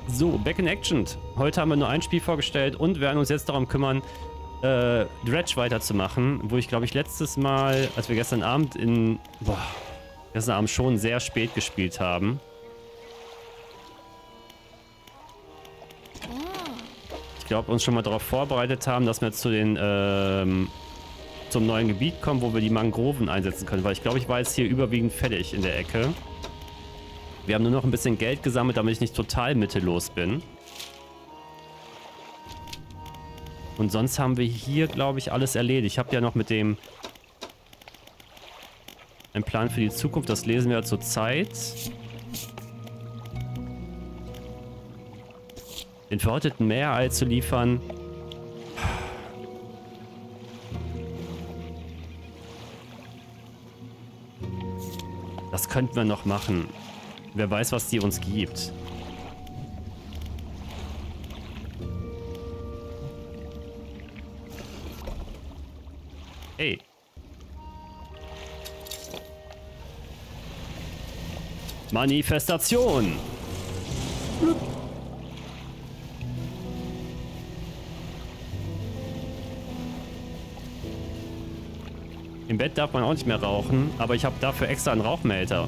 So, Back in Action. Heute haben wir nur ein Spiel vorgestellt und werden uns jetzt darum kümmern, Dredge weiterzumachen, wo ich glaube ich letztes Mal, als wir gestern Abend schon sehr spät gespielt haben. Ich glaube, uns schon mal darauf vorbereitet haben, dass wir zu den, zum neuen Gebiet kommen, wo wir die Mangroven einsetzen können, weil ich glaube, ich war jetzt hier überwiegend fertig in der Ecke. Wir haben nur noch ein bisschen Geld gesammelt, damit ich nicht total mittellos bin. Und sonst haben wir hier, glaube ich, alles erledigt. Ich habe ja noch mit dem einen Plan für die Zukunft, das lesen wir zur Zeit. Den verrotteten Meerei zu liefern. Das könnten wir noch machen. Wer weiß, was die uns gibt. Hey. Manifestation. Im Bett darf man auch nicht mehr rauchen, aber ich habe dafür extra einen Rauchmelder.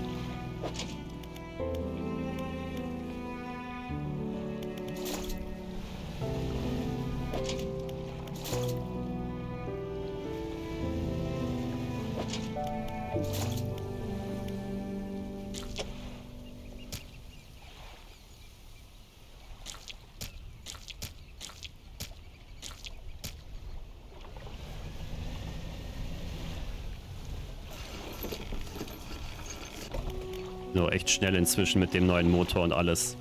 So, echt schnell inzwischen mit dem neuen Motor und alles.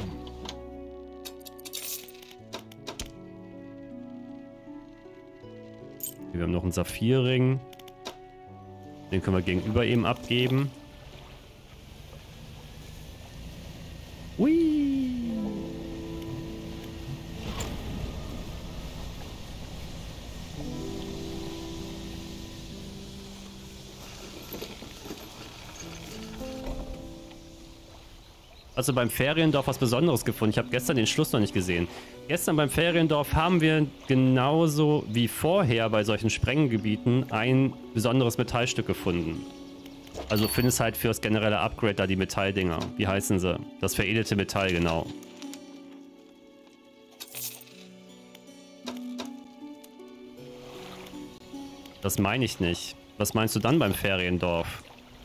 Wir haben noch einen Saphirring. Den können wir gegenüber eben abgeben. Hui! Also beim Feriendorf was Besonderes gefunden. Ich habe gestern den Schluss noch nicht gesehen. Gestern beim Feriendorf haben wir genauso wie vorher bei solchen Sprenggebieten ein besonderes Metallstück gefunden. Also findest halt für das generelle Upgrade da die Metalldinger. Wie heißen sie? Das veredelte Metall, genau. Das meine ich nicht. Was meinst du dann beim Feriendorf?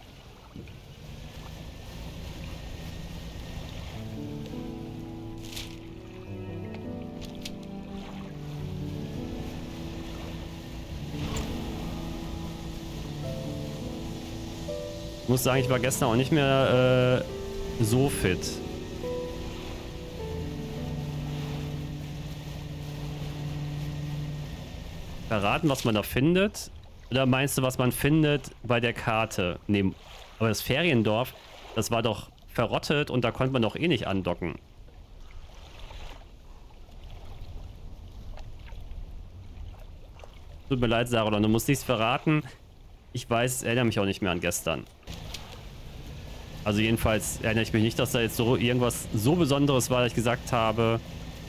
Ich muss sagen, ich war gestern auch nicht mehr so fit. Verraten, was man da findet? Oder meinst du, was man findet bei der Karte? Nee, aber das Feriendorf, das war doch verrottet und da konnte man doch eh nicht andocken. Tut mir leid, Sarah, du musst nichts verraten. Ich weiß, erinnere mich auch nicht mehr an gestern. Also jedenfalls erinnere ich mich nicht, dass da jetzt so irgendwas so Besonderes war, dass ich gesagt habe.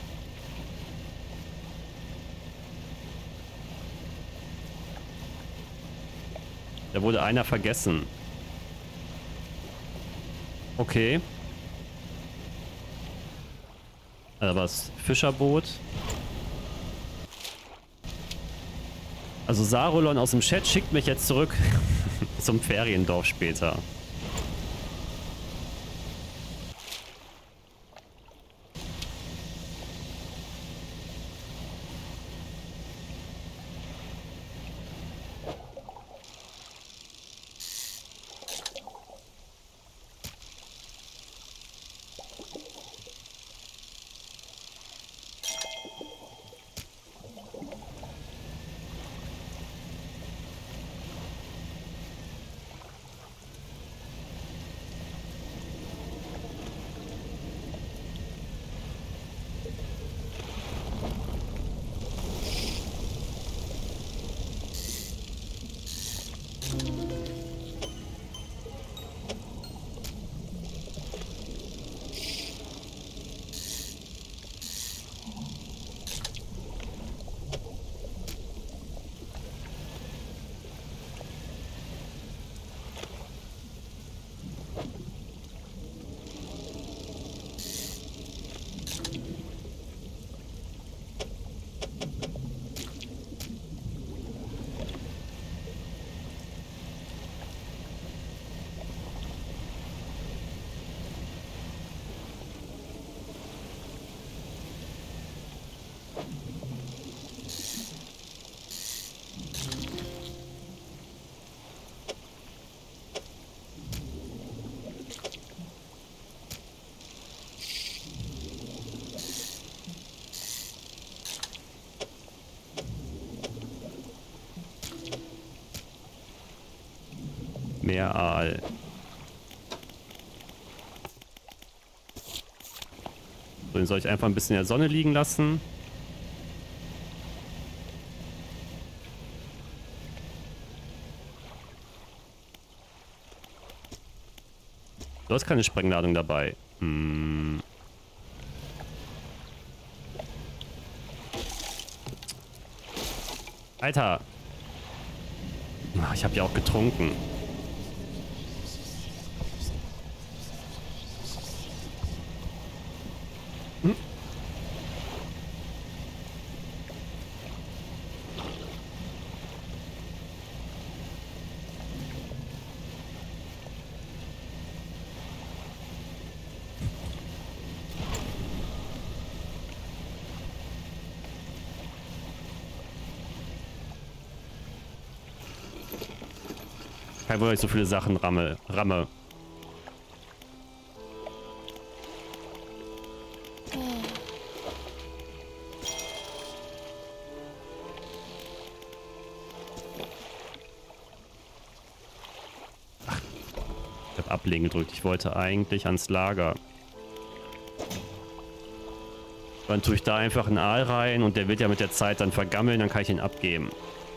Da wurde einer vergessen. Okay. Also was? Fischerboot. Also Sarulon aus dem Chat schickt mich jetzt zurück zum Feriendorf später. Mehr Aal. So, den soll ich einfach ein bisschen in der Sonne liegen lassen. Du hast keine Sprengladung dabei. Hm. Alter. Ich habe ja auch getrunken. Hm. Kein Wunder, ich so viele Sachen ramme. Ach, ich habe Ablegen gedrückt. Ich wollte eigentlich ans Lager. Dann tue ich da einfach einen Aal rein und der wird ja mit der Zeit dann vergammeln, dann kann ich ihn abgeben.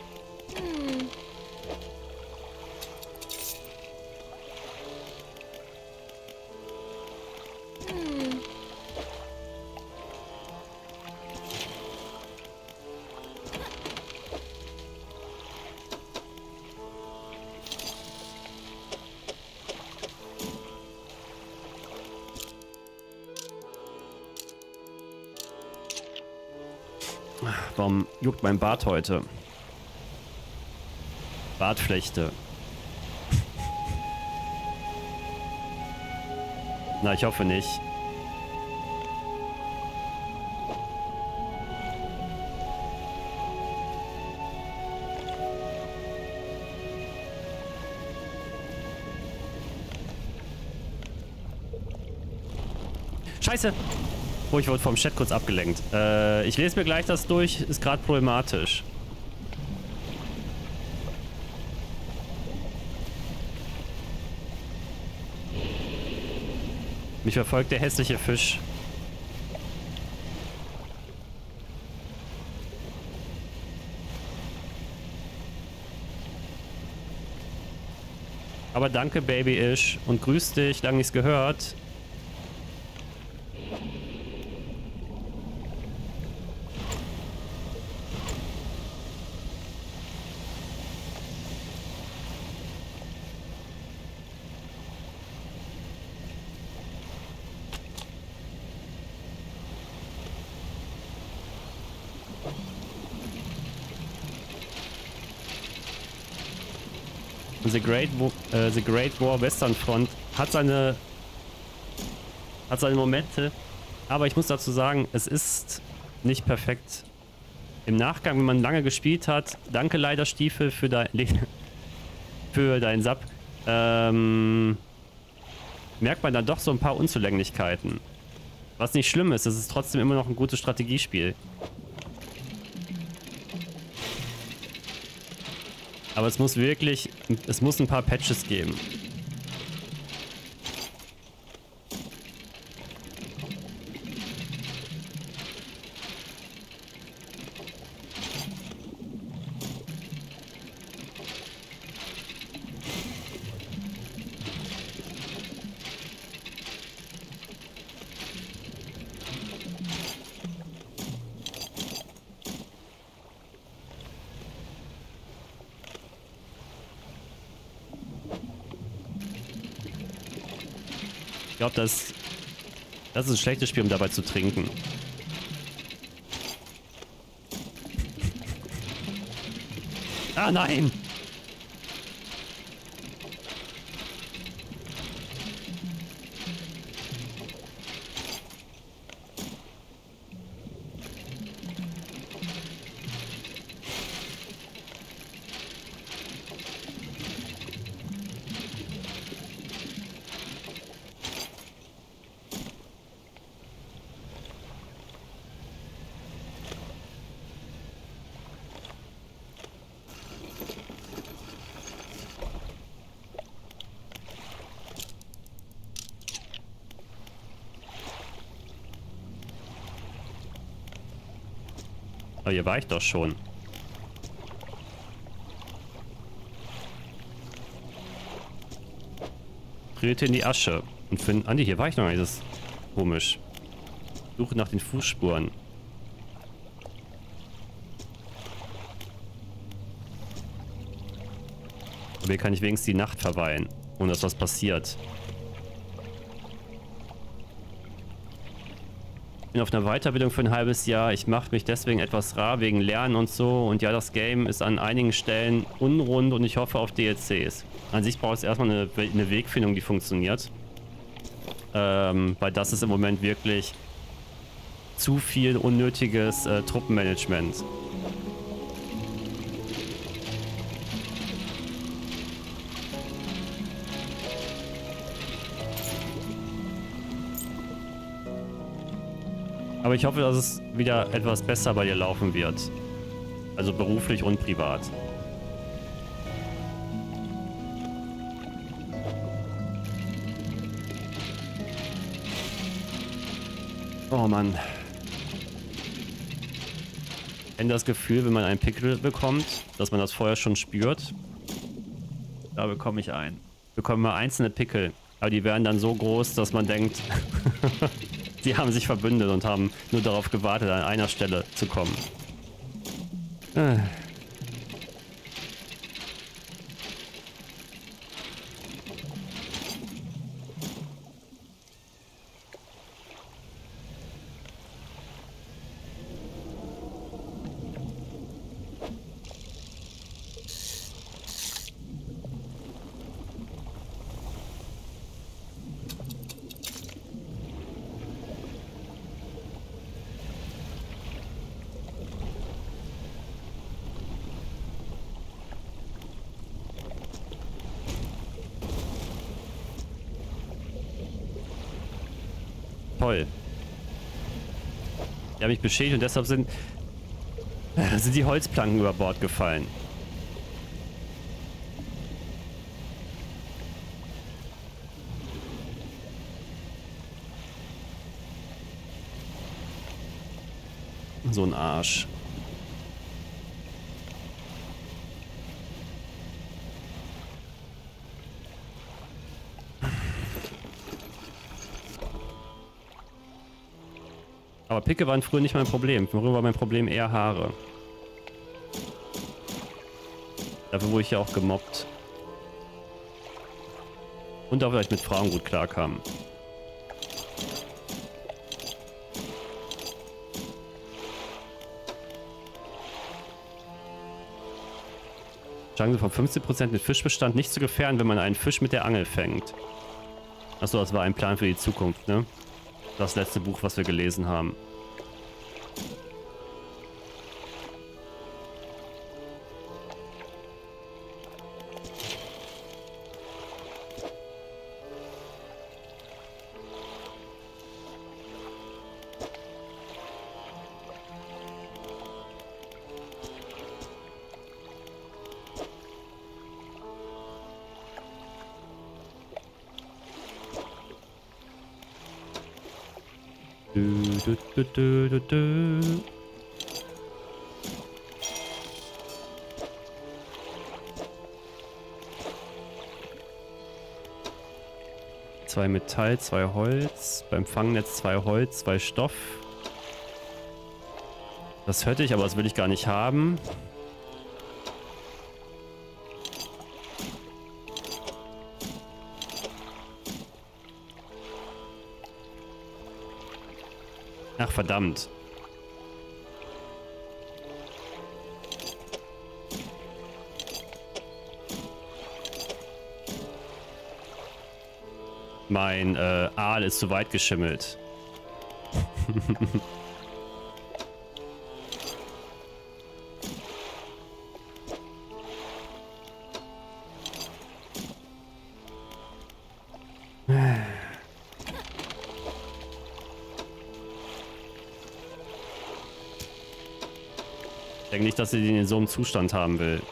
Warum juckt mein Bart heute? Bartflechte. Na, ich hoffe nicht. Scheiße! Oh, ich wurde vom Chat kurz abgelenkt. Ich lese mir gleich das durch. Ist gerade problematisch. Mich verfolgt der hässliche Fisch. Aber danke, Baby-Ish. Und grüß dich. Lang nichts gehört. The Great War Western Front hat seine Momente, aber ich muss dazu sagen, es ist nicht perfekt. Im Nachgang, wenn man lange gespielt hat, danke leider Stiefel für dein Sub, merkt man dann doch so ein paar Unzulänglichkeiten. Was nicht schlimm ist, es ist trotzdem immer noch ein gutes Strategiespiel. Aber es muss ein paar Patches geben. Ich glaube, das ist ein schlechtes Spiel, um dabei zu trinken. Ah, nein! Aber hier war ich doch schon. Trete in die Asche. Und finden... Andi, hier war ich noch nicht. Das ist komisch. Suche nach den Fußspuren. Aber hier kann ich wenigstens die Nacht verweilen, ohne dass was passiert. Ich bin auf einer Weiterbildung für ein halbes Jahr. Ich mache mich deswegen etwas rar wegen Lernen und so. Und ja, das Game ist an einigen Stellen unrund und ich hoffe auf DLCs. An sich braucht es erstmal eine Wegfindung, die funktioniert. Weil das ist im Moment wirklich zu viel unnötiges Truppenmanagement. Aber ich hoffe, dass es wieder etwas besser bei dir laufen wird. Also beruflich und privat. Oh Mann. Ich kenne das Gefühl, wenn man einen Pickel bekommt, dass man das vorher schon spürt. Da bekomme ich einen. Ich bekomme mal einzelne Pickel. Aber die werden dann so groß, dass man denkt... Sie haben sich verbündet und haben nur darauf gewartet, an einer Stelle zu kommen. Toll. Die haben mich beschädigt und deshalb sind die Holzplanken über Bord gefallen. So ein Arsch. Aber Picke waren früher nicht mein Problem. Früher war mein Problem eher Haare. Dafür wurde ich ja auch gemobbt. Und dafür, dass ich mit Frauen gut klarkam. Chance von 15% mit Fischbestand nicht zu gefährden, wenn man einen Fisch mit der Angel fängt. Achso, das war ein Plan für die Zukunft, ne? Das letzte Buch, was wir gelesen haben. Zwei Metall, zwei Holz. Beim Fangnetz 2 Holz, 2 Stoff. Das hätte ich, aber das will ich gar nicht haben. Ach, verdammt. Mein Aal ist zu weit geschimmelt. Ich denke nicht, dass sie den in so einem Zustand haben will.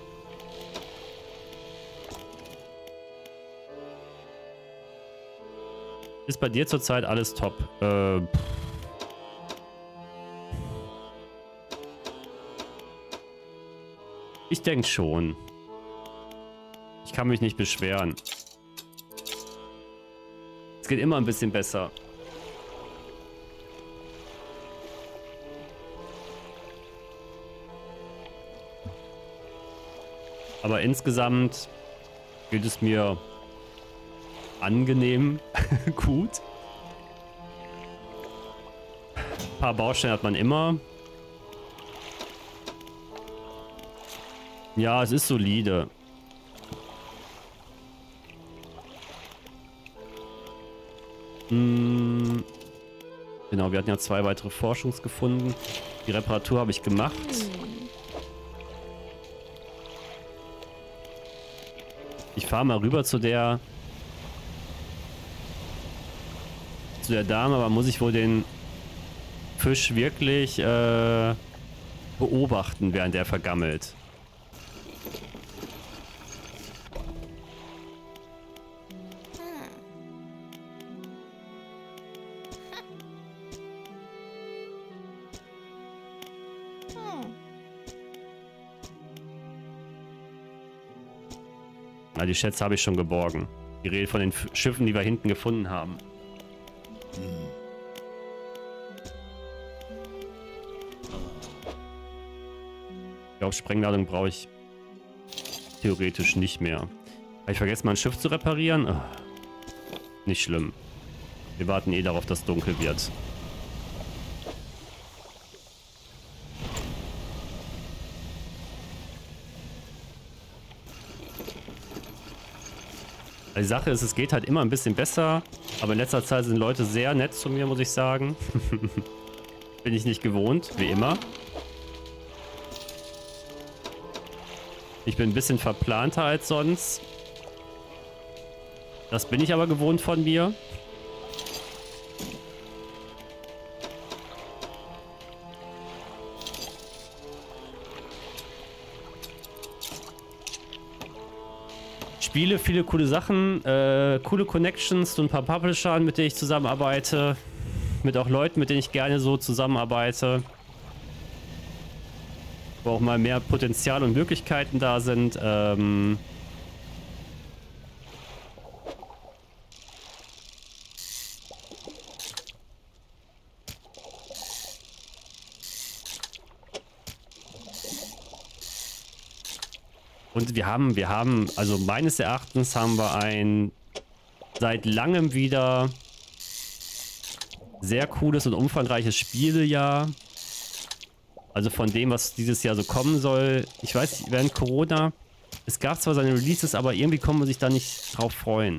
Ist bei dir zurzeit alles top? Ich denke schon. Ich kann mich nicht beschweren. Es geht immer ein bisschen besser. Aber insgesamt geht es mir angenehm gut. Ein paar Baustellen hat man immer. Ja, es ist solide. Genau, wir hatten ja 2 weitere Forschungsgefunden. Die Reparatur habe ich gemacht. Ich fahre mal rüber zu der Dame, aber muss ich wohl den Fisch wirklich beobachten, während er vergammelt. Na, die Schätze habe ich schon geborgen. Die Rede von den Schiffen, die wir hinten gefunden haben. Ich glaube, Sprengladung brauche ich theoretisch nicht mehr. Habe ich vergessen, mein Schiff zu reparieren? Oh, nicht schlimm. Wir warten eh darauf, dass es dunkel wird. Die Sache ist, es geht halt immer ein bisschen besser, aber in letzter Zeit sind Leute sehr nett zu mir, muss ich sagen. Bin ich nicht gewohnt, wie immer. Ich bin ein bisschen verplanter als sonst. Das bin ich aber gewohnt von mir. Spiele, viele coole Sachen, coole Connections zu ein paar Publishern, mit denen ich zusammenarbeite. Mit auch Leuten, mit denen ich gerne so zusammenarbeite. Wo auch mal mehr Potenzial und Möglichkeiten da sind. Und wir haben, also meines Erachtens haben wir seit langem wieder sehr cooles und umfangreiches Spielejahr. Also von dem, was dieses Jahr so kommen soll. Ich weiß, während Corona, es gab zwar seine Releases, aber irgendwie kann man sich da nicht drauf freuen.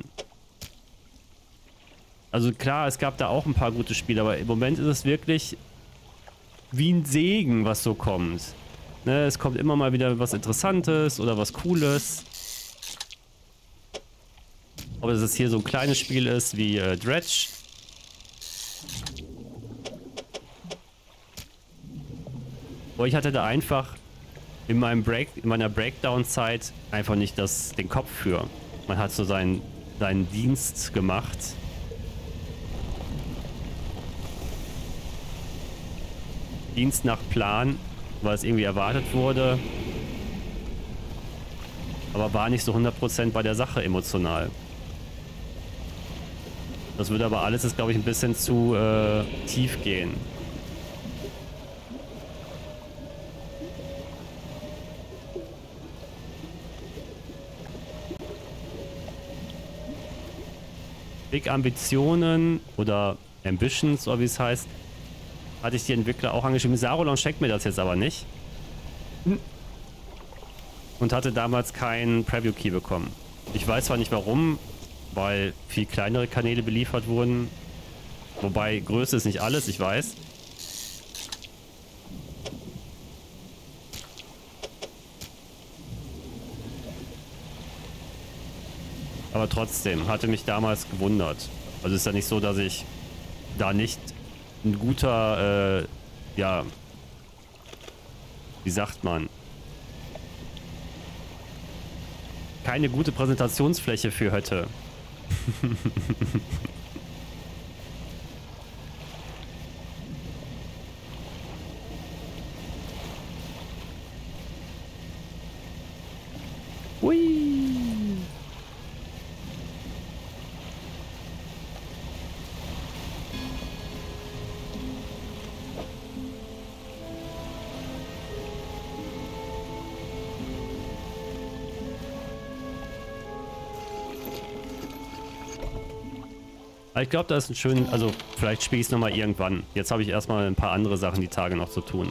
Also klar, es gab da auch ein paar gute Spiele, aber im Moment ist es wirklich wie ein Segen, was so kommt. Ne, es kommt immer mal wieder was Interessantes oder was Cooles. Ob es jetzt hier so ein kleines Spiel ist wie Dredge. Aber ich hatte da einfach in meiner Breakdown-Zeit einfach nicht den Kopf für. Man hat so seinen Dienst gemacht. Dienst nach Plan, weil es irgendwie erwartet wurde. Aber war nicht so 100% bei der Sache emotional. Das würde aber alles jetzt, glaube ich, ein bisschen zu tief gehen. Big Ambitionen oder Ambitions, oder wie es heißt, hatte ich die Entwickler auch angeschrieben. Sarolon schenkt mir das jetzt aber nicht. Und hatte damals keinen Preview-Key bekommen. Ich weiß zwar nicht warum, weil viel kleinere Kanäle beliefert wurden. Wobei Größe ist nicht alles, ich weiß. Aber trotzdem, hatte mich damals gewundert. Also ist ja nicht so, dass ich da nicht ein guter, ja, wie sagt man, keine gute Präsentationsfläche für hätte. Aber ich glaube, da ist ein schön, also vielleicht spiele ich es nochmal irgendwann. Jetzt habe ich erstmal ein paar andere Sachen die Tage noch zu tun.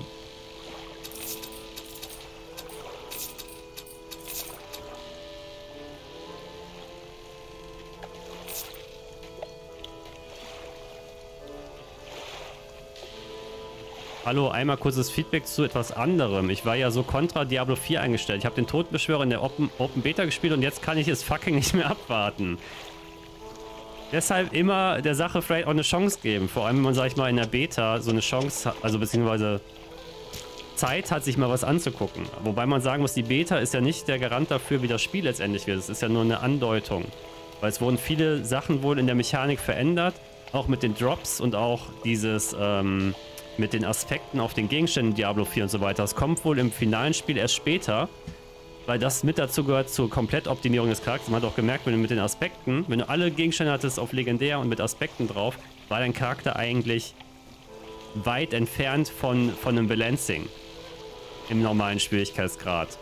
Hallo, einmal kurzes Feedback zu etwas anderem. Ich war ja so kontra Diablo 4 eingestellt. Ich habe den Totenbeschwörer in der Open Beta gespielt und jetzt kann ich es fucking nicht mehr abwarten. Deshalb immer der Sache vielleicht auch eine Chance geben. Vor allem, wenn man, sag ich mal, in der Beta so eine Chance hat, also beziehungsweise Zeit hat, sich mal was anzugucken. Wobei man sagen muss, die Beta ist ja nicht der Garant dafür, wie das Spiel letztendlich wird. Es ist ja nur eine Andeutung. Weil es wurden viele Sachen wohl in der Mechanik verändert. Auch mit den Drops und auch dieses, mit den Aspekten auf den Gegenständen Diablo 4 und so weiter. Das kommt wohl im finalen Spiel erst später, weil das mit dazu gehört zur Komplettoptimierung des Charakters. Man hat auch gemerkt, wenn du mit den Aspekten, wenn du alle Gegenstände hattest auf Legendär und mit Aspekten drauf, war dein Charakter eigentlich weit entfernt von einem Balancing im normalen Schwierigkeitsgrad.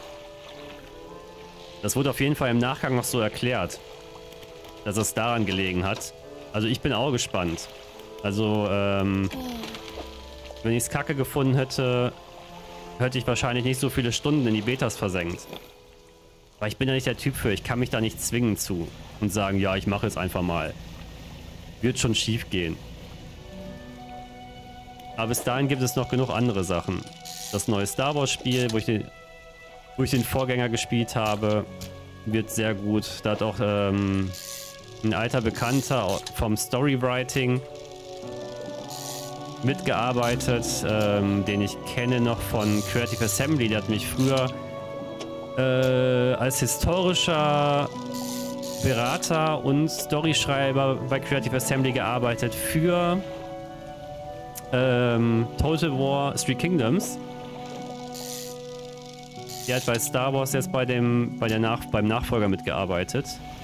Das wurde auf jeden Fall im Nachgang noch so erklärt, dass es daran gelegen hat. Also ich bin auch gespannt. Also, wenn ich es kacke gefunden hätte, hätte ich wahrscheinlich nicht so viele Stunden in die Betas versenkt. Weil ich bin ja nicht der Typ für, ich kann mich da nicht zwingen zu und sagen, ja, ich mache es einfach mal. Wird schon schief gehen. Aber bis dahin gibt es noch genug andere Sachen. Das neue Star Wars Spiel, wo ich den Vorgänger gespielt habe, wird sehr gut. Da hat auch ein alter Bekannter vom Storywriting mitgearbeitet, den ich kenne noch von Creative Assembly. Der hat mich früher als historischer Berater und Storyschreiber bei Creative Assembly gearbeitet für Total War Three Kingdoms. Der hat bei Star Wars jetzt beim Nachfolger mitgearbeitet.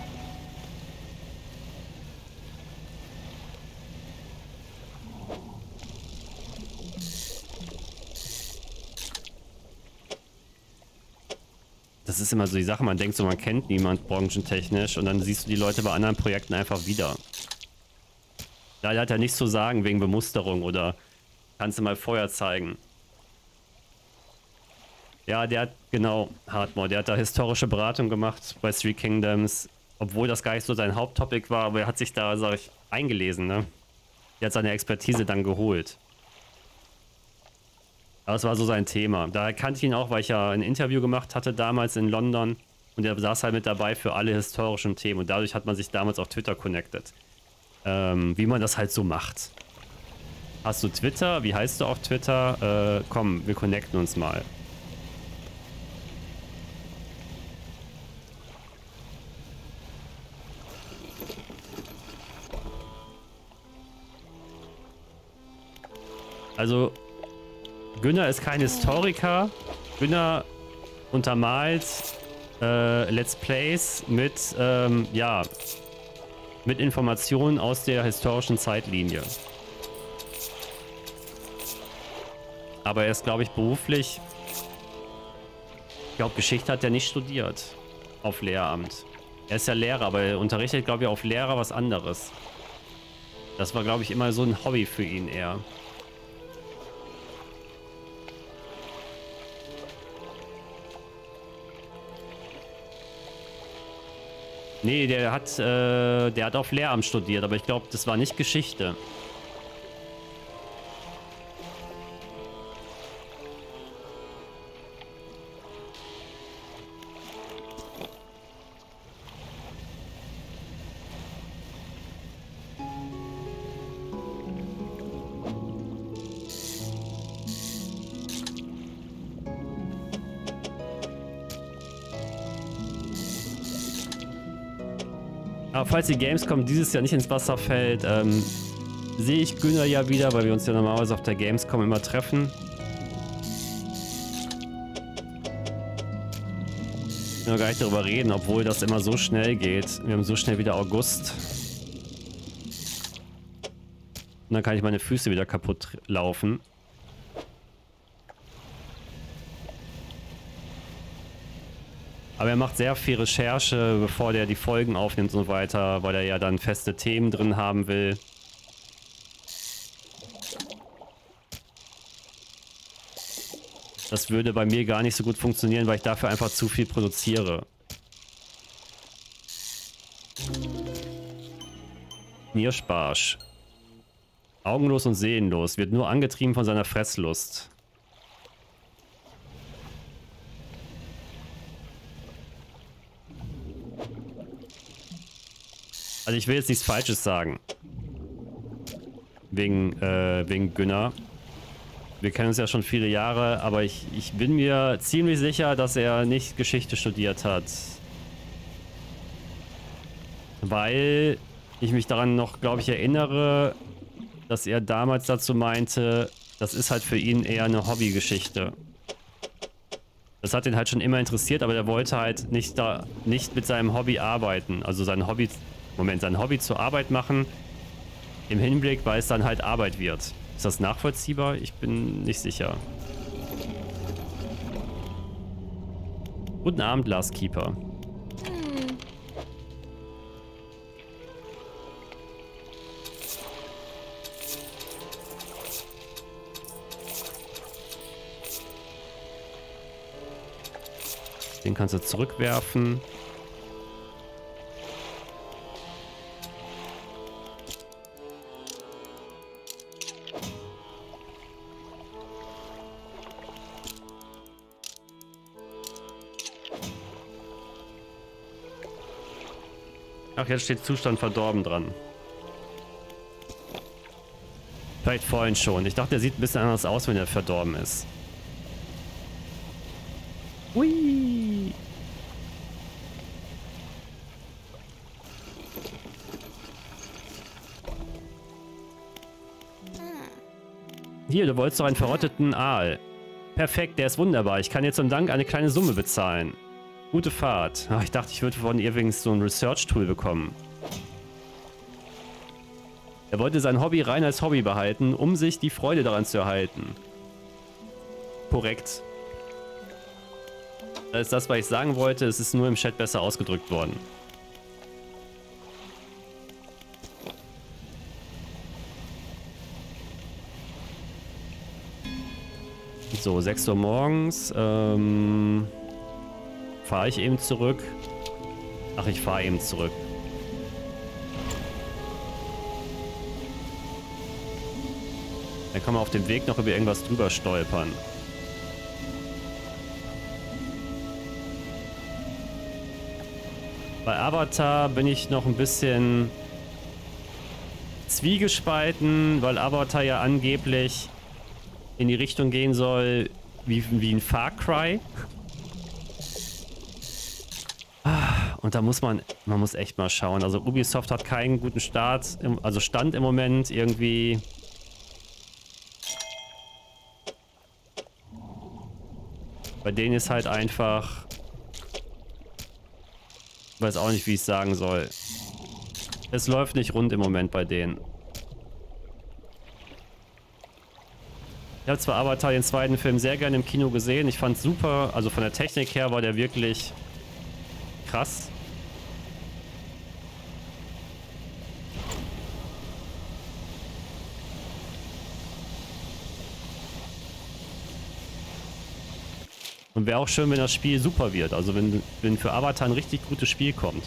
Das ist immer so die Sache, man denkt so, man kennt niemand branchentechnisch und dann siehst du die Leute bei anderen Projekten einfach wieder. Da hat er nichts zu sagen wegen Bemusterung oder kannst du mal Feuer zeigen. Ja, der hat, genau, Hardmore, der hat da historische Beratung gemacht bei Three Kingdoms, obwohl das gar nicht so sein Haupttopic war, aber er hat sich da, sag ich, eingelesen, ne? Der hat seine Expertise dann geholt. Aber das war so sein Thema. Daher kannte ich ihn auch, weil ich ja ein Interview gemacht hatte damals in London und er saß halt mit dabei für alle historischen Themen und dadurch hat man sich damals auf Twitter connected. Wie man das halt so macht. Hast du Twitter? Wie heißt du auf Twitter? Komm, wir connecten uns mal. Also, Günner ist kein Historiker. Günner untermalt Let's Plays mit, ja, mit Informationen aus der historischen Zeitlinie. Aber er ist, glaube ich, beruflich... Ich glaube, Geschichte hat er nicht studiert auf Lehramt. Er ist ja Lehrer, aber er unterrichtet, glaube ich, auf Lehrer was anderes. Das war, glaube ich, immer so ein Hobby für ihn eher. Nee, der hat auf Lehramt studiert, aber ich glaube, das war nicht Geschichte. Aber falls die Gamescom dieses Jahr nicht ins Wasser fällt, sehe ich Günner ja wieder, weil wir uns ja normalerweise auf der Gamescom immer treffen. Ich will gar nicht darüber reden, obwohl das immer so schnell geht. Wir haben so schnell wieder August. Und dann kann ich meine Füße wieder kaputt laufen. Aber er macht sehr viel Recherche, bevor der die Folgen aufnimmt und so weiter, weil er ja dann feste Themen drin haben will. Das würde bei mir gar nicht so gut funktionieren, weil ich dafür einfach zu viel produziere. Nierschbarsch. Augenlos und seelenlos, wird nur angetrieben von seiner Fresslust. Also ich will jetzt nichts Falsches sagen. Wegen Günner. Wir kennen uns ja schon viele Jahre, aber ich bin mir ziemlich sicher, dass er nicht Geschichte studiert hat. Weil ich mich daran noch, glaube ich, erinnere, dass er damals dazu meinte, das ist halt für ihn eher eine Hobbygeschichte. Das hat ihn halt schon immer interessiert, aber er wollte halt nicht mit seinem Hobby arbeiten. Also sein Hobby zur Arbeit machen, im Hinblick, weil es dann halt Arbeit wird. Ist das nachvollziehbar? Ich bin nicht sicher. Guten Abend, Last Keeper. Den kannst du zurückwerfen. Ach, jetzt steht Zustand verdorben dran. Vielleicht vorhin schon. Ich dachte, der sieht ein bisschen anders aus, wenn er verdorben ist. Hui! Hier, du wolltest doch einen verrotteten Aal. Perfekt, der ist wunderbar. Ich kann dir zum Dank eine kleine Summe bezahlen. Gute Fahrt. Ach, ich dachte, ich würde von ihr wenigstens so ein Research-Tool bekommen. Er wollte sein Hobby rein als Hobby behalten, um sich die Freude daran zu erhalten. Korrekt. Das ist das, was ich sagen wollte. Es ist nur im Chat besser ausgedrückt worden. So, 6 Uhr morgens. Fahre ich eben zurück? Ach, ich fahre eben zurück. Dann kann man auf dem Weg noch über irgendwas drüber stolpern. Bei Avatar bin ich noch ein bisschen zwiegespalten, weil Avatar ja angeblich in die Richtung gehen soll wie ein Far Cry. Und da muss man muss echt mal schauen. Also Ubisoft hat keinen guten Stand im Moment irgendwie. Bei denen ist halt einfach, ich weiß auch nicht, wie ich es sagen soll. Es läuft nicht rund im Moment bei denen. Ich habe zwar Avatar, den zweiten Film, sehr gerne im Kino gesehen. Ich fand es super. Also von der Technik her war der wirklich krass. Und wäre auch schön, wenn das Spiel super wird. Also wenn für Avatar ein richtig gutes Spiel kommt.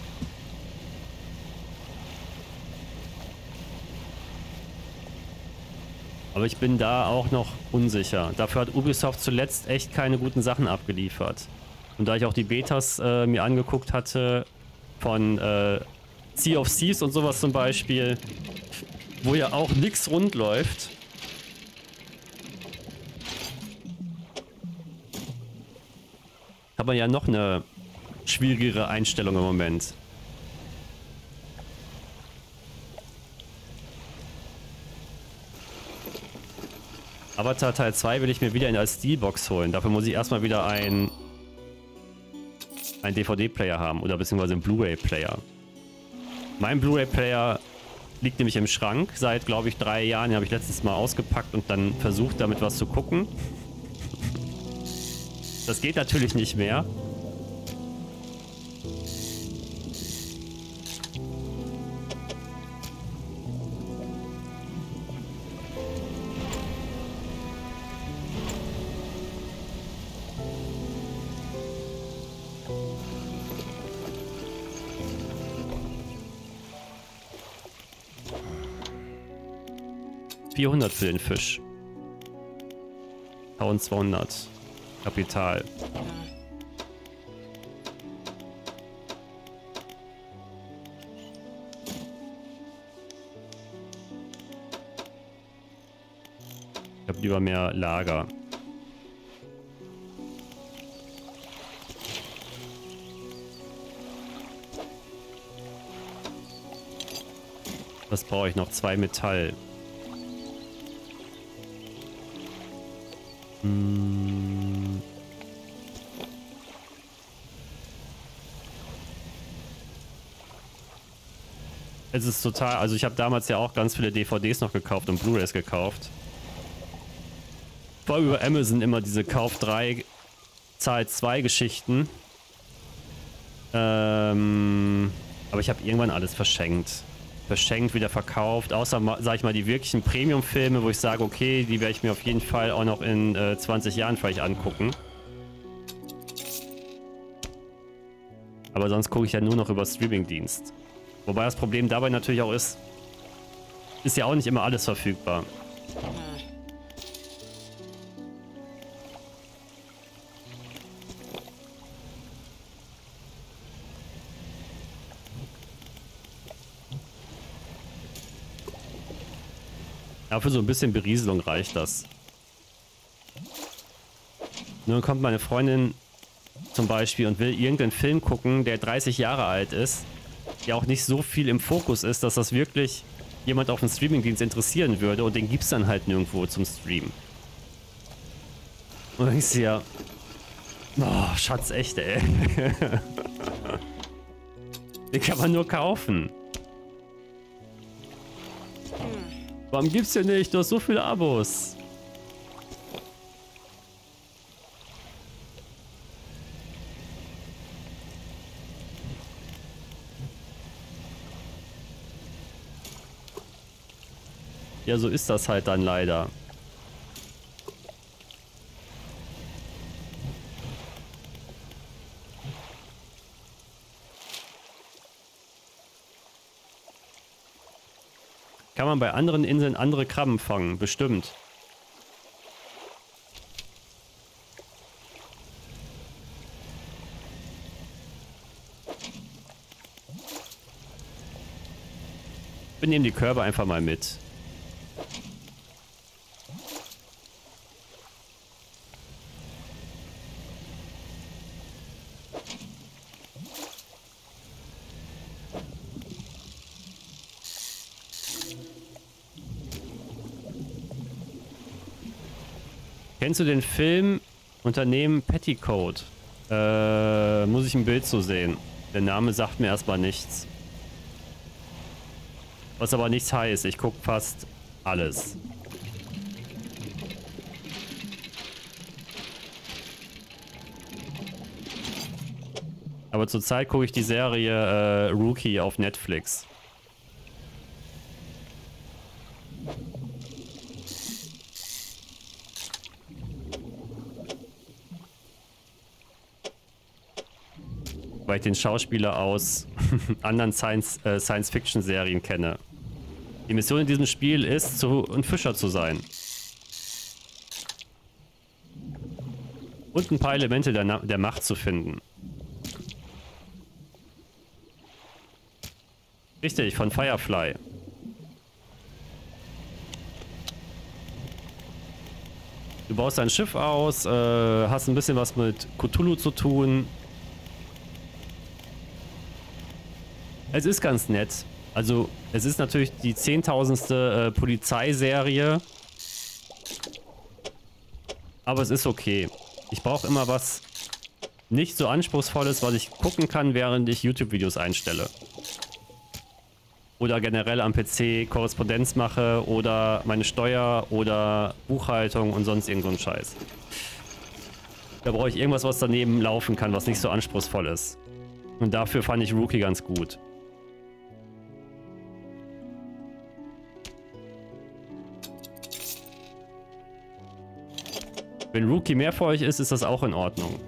Aber ich bin da auch noch unsicher. Dafür hat Ubisoft zuletzt echt keine guten Sachen abgeliefert. Und da ich auch die Betas mir angeguckt hatte von Sea of Thieves und sowas zum Beispiel, wo ja auch nichts rund läuft. Hat man ja noch eine schwierigere Einstellung im Moment. Avatar Teil 2 will ich mir wieder in als Steelbox holen. Dafür muss ich erstmal wieder einen DVD-Player haben oder beziehungsweise einen Blu-ray-Player. Mein Blu-ray-Player liegt nämlich im Schrank seit, glaube ich, 3 Jahren. Den habe ich letztes Mal ausgepackt und dann versucht, damit was zu gucken. Das geht natürlich nicht mehr. 400 für den Fisch. 1200. Kapital. Ich habe lieber mehr Lager. Was brauche ich noch? 2 Metall. Es ist total... Also ich habe damals ja auch ganz viele DVDs noch gekauft und Blu-rays gekauft. War über Amazon immer diese Kauf 3, Zahl 2 Geschichten. Aber ich habe irgendwann alles verschenkt. Verschenkt, wieder verkauft. Außer, sag ich mal, die wirklichen Premium-Filme, wo ich sage, okay, die werde ich mir auf jeden Fall auch noch in 20 Jahren vielleicht angucken. Aber sonst gucke ich ja nur noch über Streaming-Dienst. Wobei das Problem dabei natürlich auch ist ja auch nicht immer alles verfügbar. Aber für so ein bisschen Berieselung reicht das. Nun kommt meine Freundin zum Beispiel und will irgendeinen Film gucken, der 30 Jahre alt ist, der auch nicht so viel im Fokus ist, dass das wirklich jemand auf dem Streamingdienst interessieren würde, und den gibt es dann halt nirgendwo zum Streamen. Und dann denkst du ja, oh, Schatz, echt, ey. Den kann man nur kaufen. Warum gibt's den nicht? Du hast so viele Abos. Ja, so ist das halt dann leider. Kann man bei anderen Inseln andere Krabben fangen? Bestimmt. Wir nehmen die Körbe einfach mal mit. Kennst du den Film Unternehmen Petticoat? Muss ich ein Bild zu sehen. Der Name sagt mir erstmal nichts. Was aber nichts heißt. Ich gucke fast alles. Aber zurzeit gucke ich die Serie Rookie auf Netflix. Weil ich den Schauspieler aus anderen Science-Fiction-Serien kenne. Die Mission in diesem Spiel ist, ein Fischer zu sein. Und ein paar Elemente der Macht zu finden. Richtig, von Firefly. Du baust dein Schiff aus, hast ein bisschen was mit Cthulhu zu tun. Es ist ganz nett. Also, es ist natürlich die 10.000. Polizeiserie. Aber es ist okay. Ich brauche immer was nicht so Anspruchsvolles, was ich gucken kann, während ich YouTube-Videos einstelle. Oder generell am PC Korrespondenz mache oder meine Steuer oder Buchhaltung und sonst irgend so ein Scheiß. Da brauche ich irgendwas, was daneben laufen kann, was nicht so anspruchsvoll ist. Und dafür fand ich Rookie ganz gut. Wenn Rookie mehr für euch ist, ist das auch in Ordnung.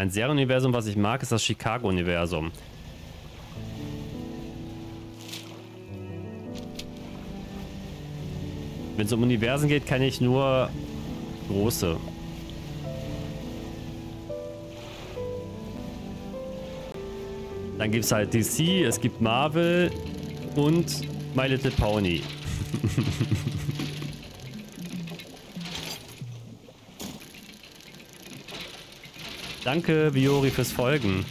Ein Serienuniversum, was ich mag, ist das Chicago-Universum. Wenn es um Universen geht, kenne ich nur große. Dann gibt es halt DC, es gibt Marvel und My Little Pony. Danke, Viori, fürs Folgen.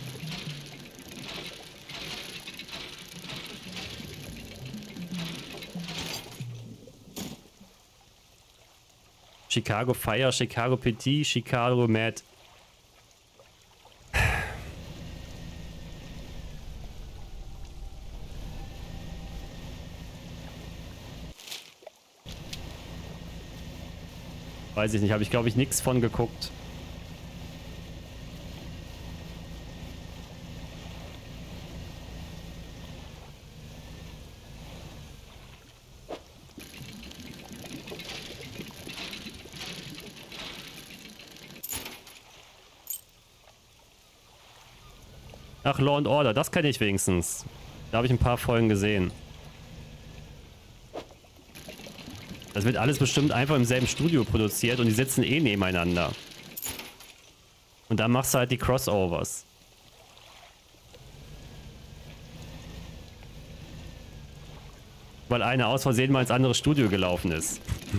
Chicago Fire, Chicago PT, Chicago Mad. Weiß ich nicht, habe ich glaube ich nichts von geguckt. Ach, Law and Order, das kenne ich wenigstens. Da habe ich ein paar Folgen gesehen. Das wird alles bestimmt einfach im selben Studio produziert und die sitzen eh nebeneinander. Und dann machst du halt die Crossovers. Weil einer aus Versehen mal ins andere Studio gelaufen ist.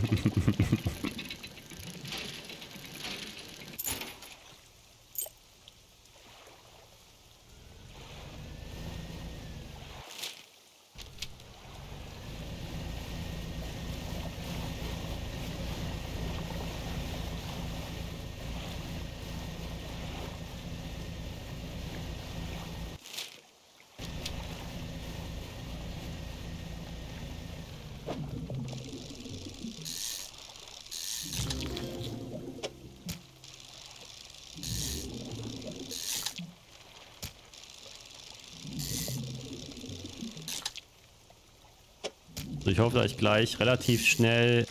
Ich hoffe, dass ich gleich relativ schnell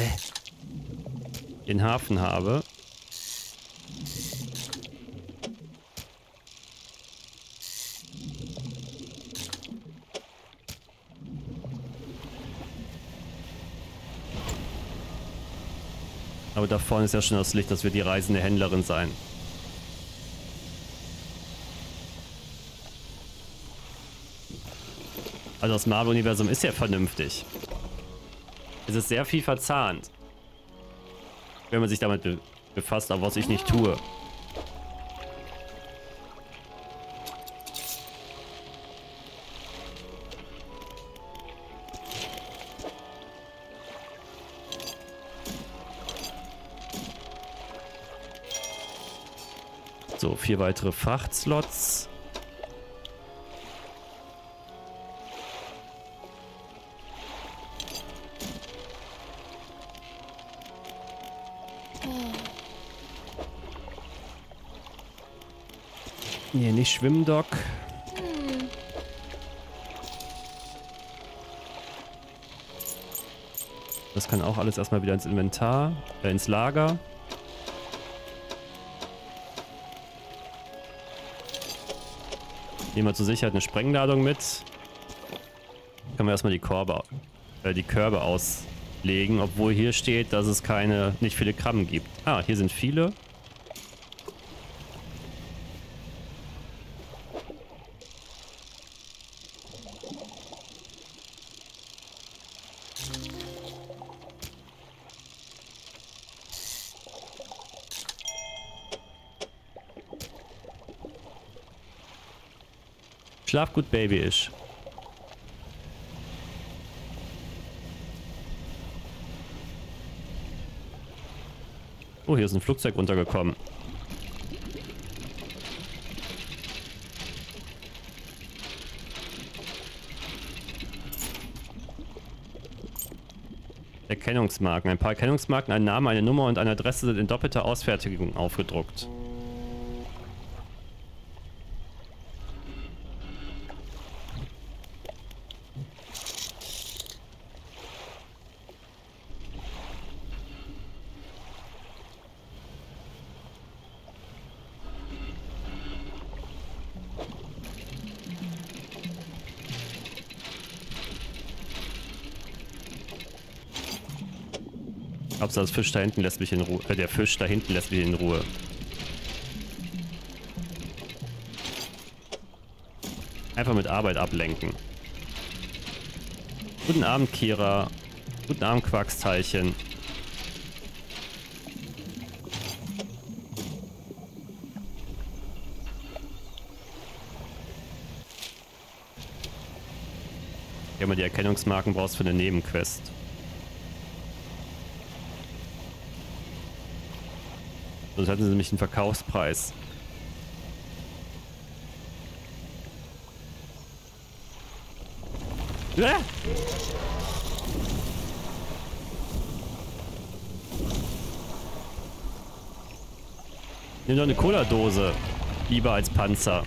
den Hafen habe. Aber da vorne ist ja schon das Licht, dass wir die reisende Händlerin sein. Also das Marvel-Universum ist ja vernünftig. Es ist sehr viel verzahnt. Wenn man sich damit befasst, aber was ich nicht tue. So, 4 weitere Frachtslots. Nee, nicht Schwimmdock. Das kann auch alles erstmal wieder ins Inventar, ins Lager. Nehmen wir zur Sicherheit eine Sprengladung mit. Können wir erstmal die Körbe auslegen, obwohl hier steht, dass es nicht viele Krabben gibt. Ah, hier sind viele. Schlaf gut, Babyish. Oh, hier ist ein Flugzeug runtergekommen. Erkennungsmarken. Ein paar Erkennungsmarken, ein Name, eine Nummer und eine Adresse sind in doppelter Ausfertigung aufgedruckt. Hauptsache das Fisch da hinten lässt mich in Ruhe. Der Fisch da hinten lässt mich in Ruhe. Einfach mit Arbeit ablenken. Guten Abend, Kira. Guten Abend, Quacksteilchen. Ja, mal die Erkennungsmarken brauchst du für eine Nebenquest. Sonst hätten sie nämlich einen Verkaufspreis. Ah! Nimm doch eine Cola-Dose. Lieber als Panzer.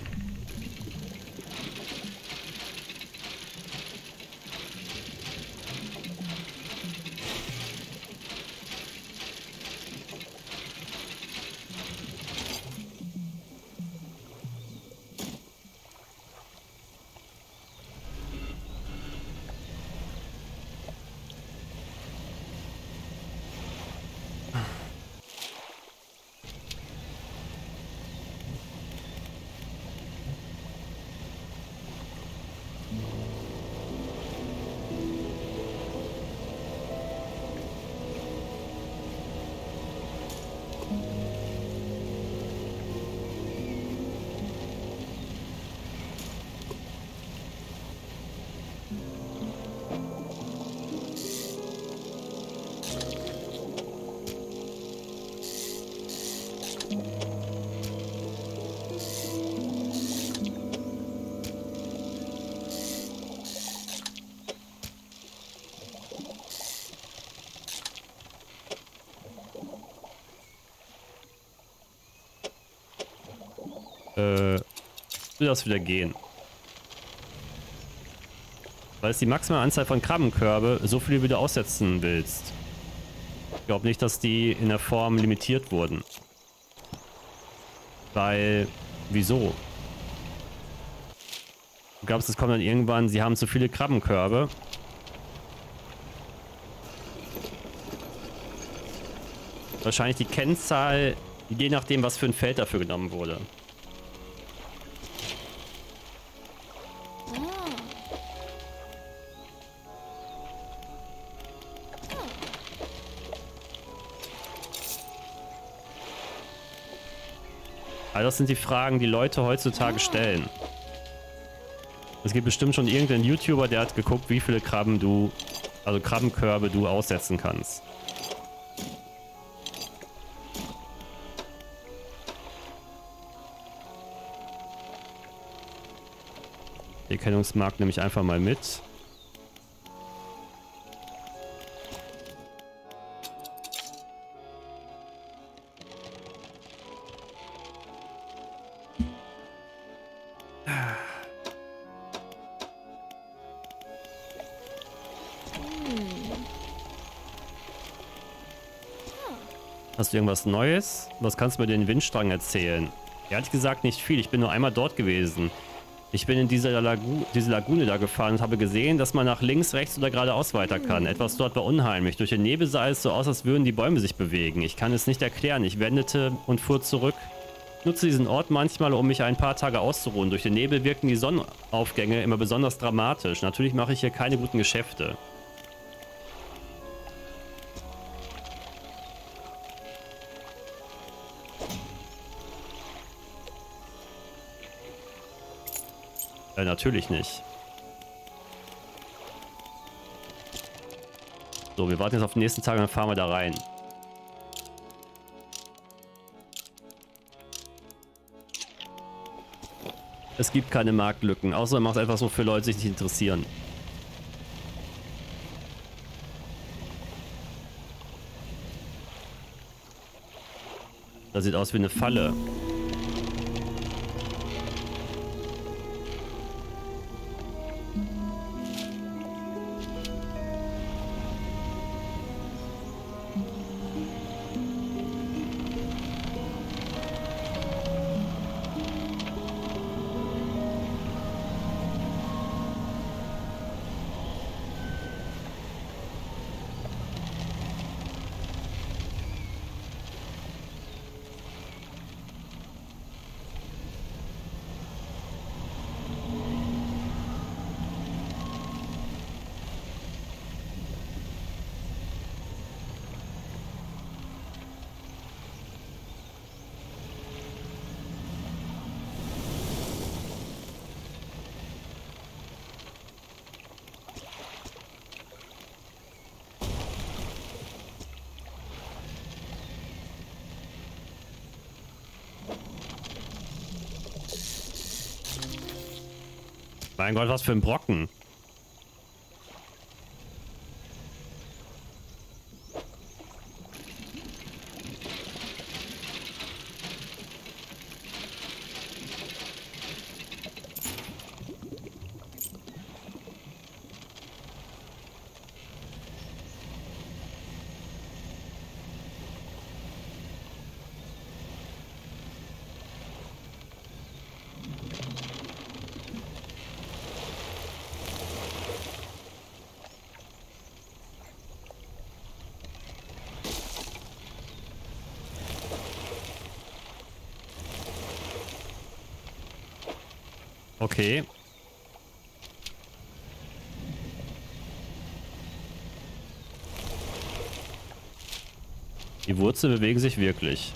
Will das wieder gehen. Weil es die maximale Anzahl von Krabbenkörbe, so viel wie du aussetzen willst. Ich glaube nicht, dass die in der Form limitiert wurden. Weil, wieso? Du glaubst, es kommt dann irgendwann, sie haben zu viele Krabbenkörbe. Wahrscheinlich die Kennzahl, je nachdem, was für ein Feld dafür genommen wurde. All das sind die Fragen, die Leute heutzutage stellen. Es gibt bestimmt schon irgendeinen YouTuber, der hat geguckt, wie viele Krabbenkörbe du aussetzen kannst. Die Erkennungsmark nehme ich einfach mal mit. Hast du irgendwas Neues? Was kannst du mir den Windstrang erzählen? Ehrlich gesagt nicht viel. Ich bin nur einmal dort gewesen. Ich bin in diese Lagune da gefahren und habe gesehen, dass man nach links, rechts oder geradeaus weiter kann. Etwas dort war unheimlich. Durch den Nebel sah es so aus, als würden die Bäume sich bewegen. Ich kann es nicht erklären. Ich wendete und fuhr zurück. Ich nutze diesen Ort manchmal, um mich ein paar Tage auszuruhen. Durch den Nebel wirken die Sonnenaufgänge immer besonders dramatisch. Natürlich mache ich hier keine guten Geschäfte. Natürlich nicht. So, wir warten jetzt auf den nächsten Tag und dann fahren wir da rein. Es gibt keine Marktlücken, außer man macht es einfach so für Leute, die sich nicht interessieren. Das sieht aus wie eine Falle. Mein Gott, was für ein Brocken. Okay. Die Wurzeln bewegen sich wirklich.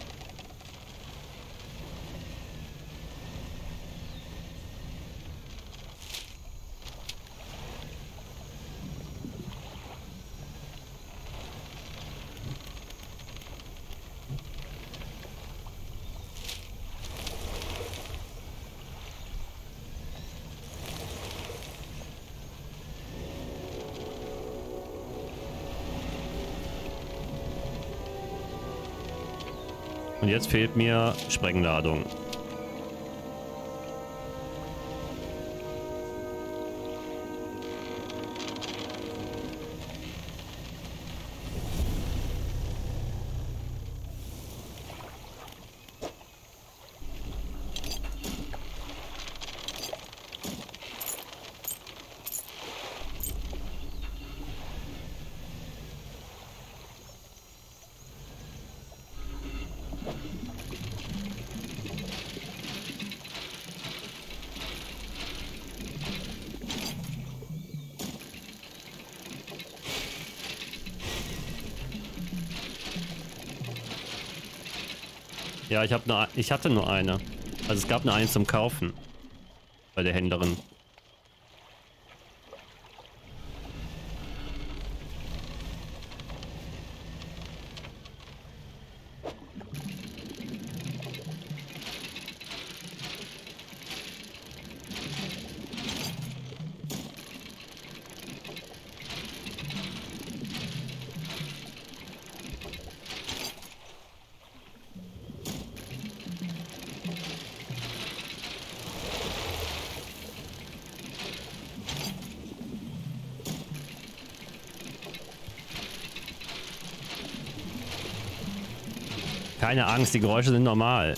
Und jetzt fehlt mir Sprengladung. Ja, ich hatte nur eine. Also es gab nur eine zum Kaufen. Bei der Händlerin. Keine Angst, die Geräusche sind normal.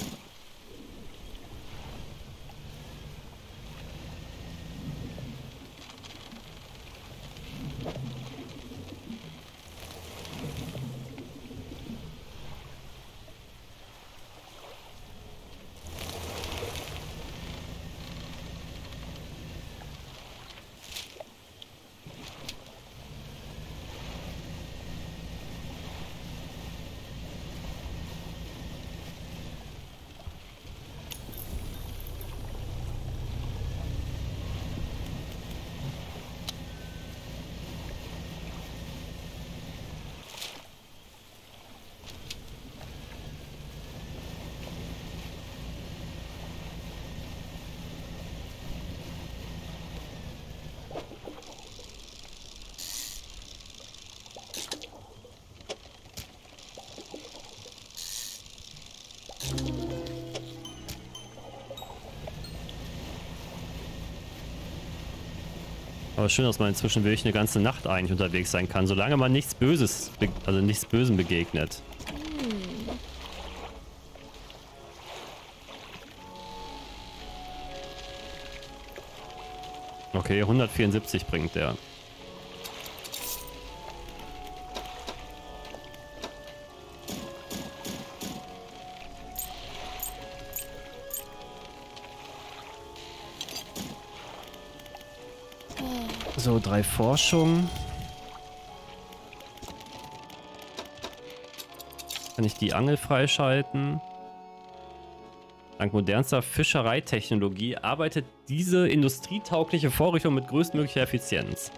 Aber schön, dass man inzwischen wirklich eine ganze Nacht eigentlich unterwegs sein kann, solange man nichts Böses, also nichts Bösem begegnet. Okay, 174 bringt der. So, 3 Forschung. Kann ich die Angel freischalten? Dank modernster Fischereitechnologie arbeitet diese industrietaugliche Vorrichtung mit größtmöglicher Effizienz.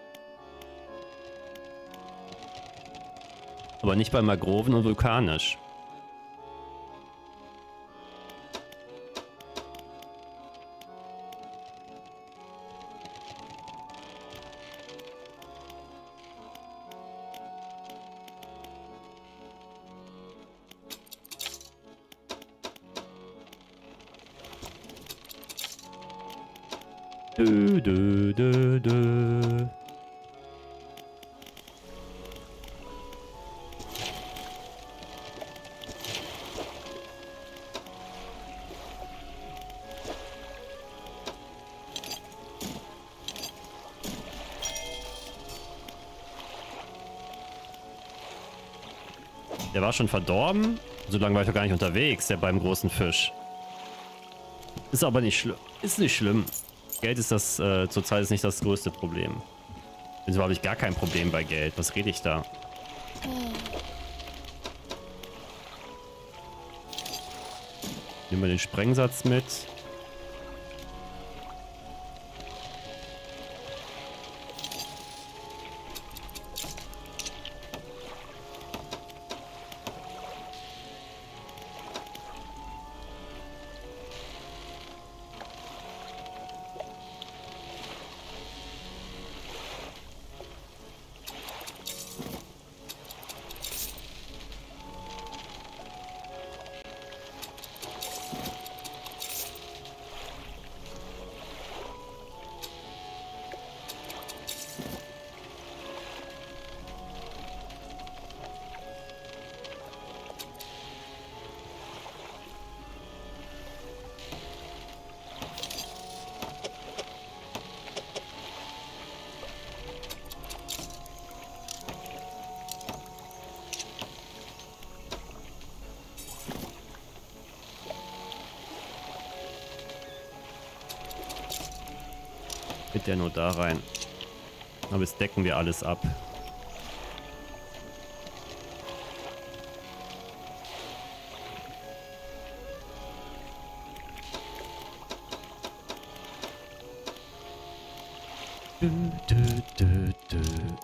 Aber nicht bei Mangroven und vulkanisch. Dö, dö, dö, dö. Der war schon verdorben? So lange war ich doch gar nicht unterwegs, der beim großen Fisch. Ist aber nicht schlimm. Ist nicht schlimm. Geld ist das, zurzeit ist nicht das größte Problem. Wieso habe ich gar kein Problem bei Geld? Was rede ich da? Nehmen wir den Sprengsatz mit. Geht der nur da rein. Aber jetzt decken wir alles ab. Dö, dö, dö, dö.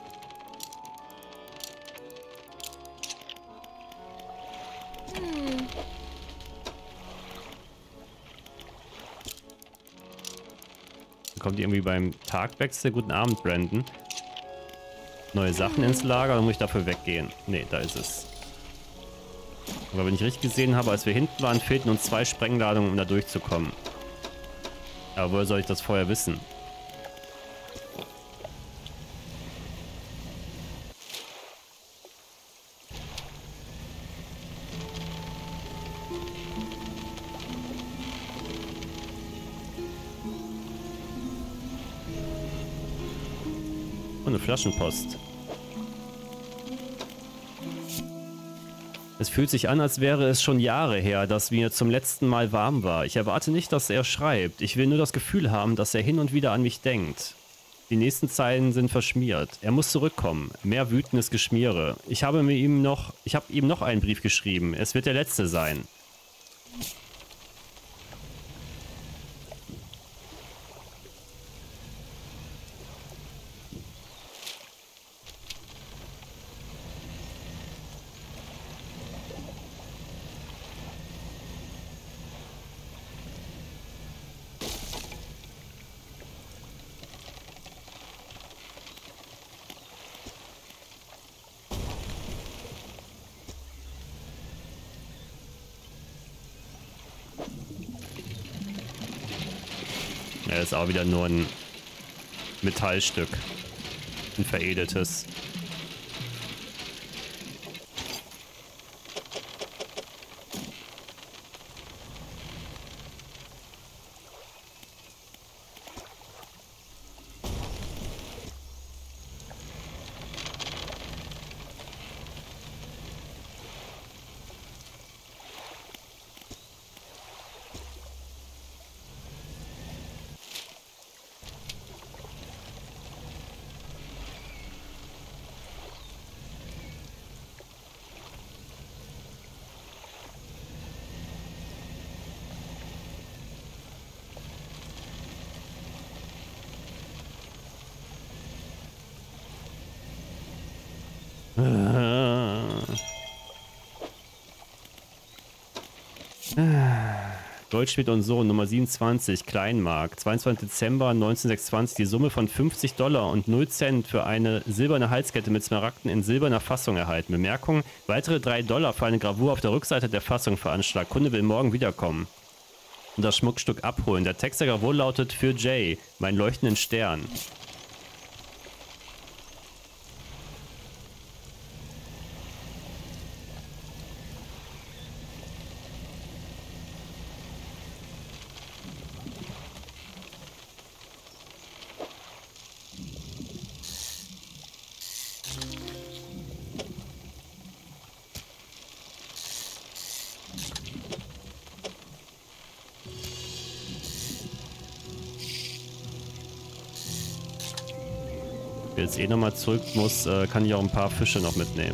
Kommt irgendwie beim Tagwechsel. Guten Abend, Brandon. Neue Sachen ins Lager, dann muss ich dafür weggehen. Ne, da ist es. Aber wenn ich richtig gesehen habe, als wir hinten waren, fehlten uns 2 Sprengladungen, um da durchzukommen. Aber woher soll ich das vorher wissen? Und eine Flaschenpost. Es fühlt sich an, als wäre es schon Jahre her, dass mir zum letzten Mal warm war. Ich erwarte nicht, dass er schreibt. Ich will nur das Gefühl haben, dass er hin und wieder an mich denkt. Die nächsten Zeilen sind verschmiert. Er muss zurückkommen. Mehr wütendes Geschmiere. Ich habe ihm noch einen Brief geschrieben. Es wird der letzte sein. Ja, ist auch wieder nur ein Metallstück. Ein veredeltes. Goldschmied und Sohn, Nummer 27, Kleinmark, 22. Dezember 1926, die Summe von $50 und 0 Cent für eine silberne Halskette mit Smaragden in silberner Fassung erhalten. Bemerkung, weitere $3 für eine Gravur auf der Rückseite der Fassung veranschlagt. Kunde will morgen wiederkommen. und das Schmuckstück abholen. Der Text der Gravur lautet: für Jay, meinen leuchtenden Stern. Jetzt eh nochmal zurück muss, kann ich auch ein paar Fische noch mitnehmen.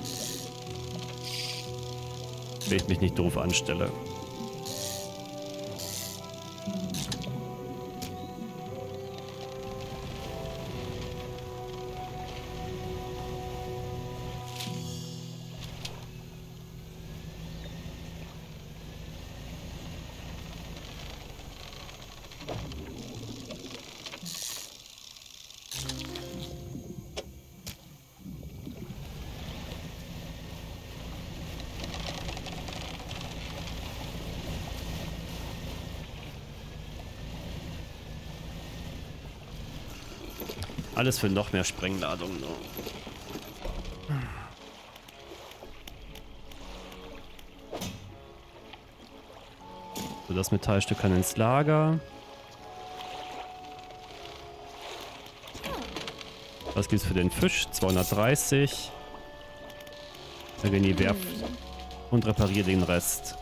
Wenn ich mich nicht doof anstelle. Alles für noch mehr Sprengladungen. So, das Metallstück kann ins Lager. Was gibt's für den Fisch? 230. Dann gehen die Werft und repariere den Rest.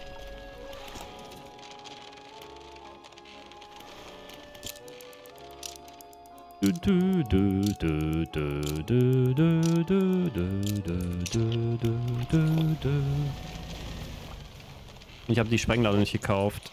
Ich habe die Sprengladung nicht gekauft.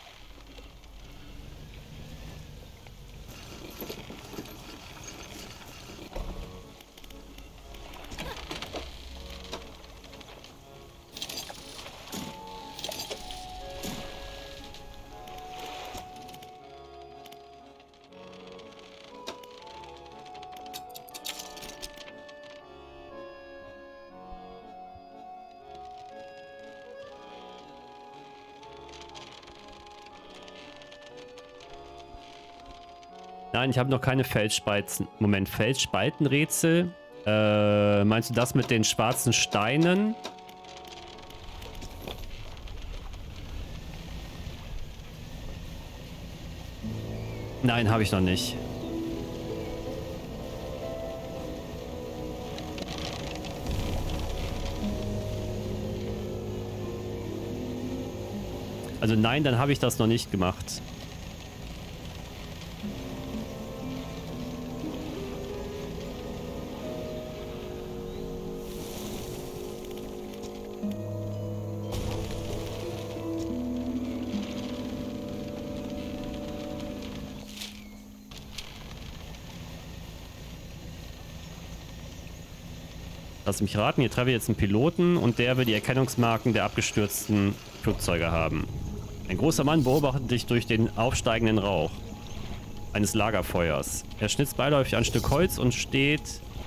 Nein, ich habe noch keine Felsspalten. Moment, Felsspaltenrätsel? Meinst du das mit den schwarzen Steinen? Nein, habe ich noch nicht. Also nein, dann habe ich das noch nicht gemacht. Lass mich raten, hier treffe ich jetzt einen Piloten und der will die Erkennungsmarken der abgestürzten Flugzeuge haben. Ein großer Mann beobachtet dich durch den aufsteigenden Rauch eines Lagerfeuers. Er schnitzt beiläufig ein Stück Holz und steht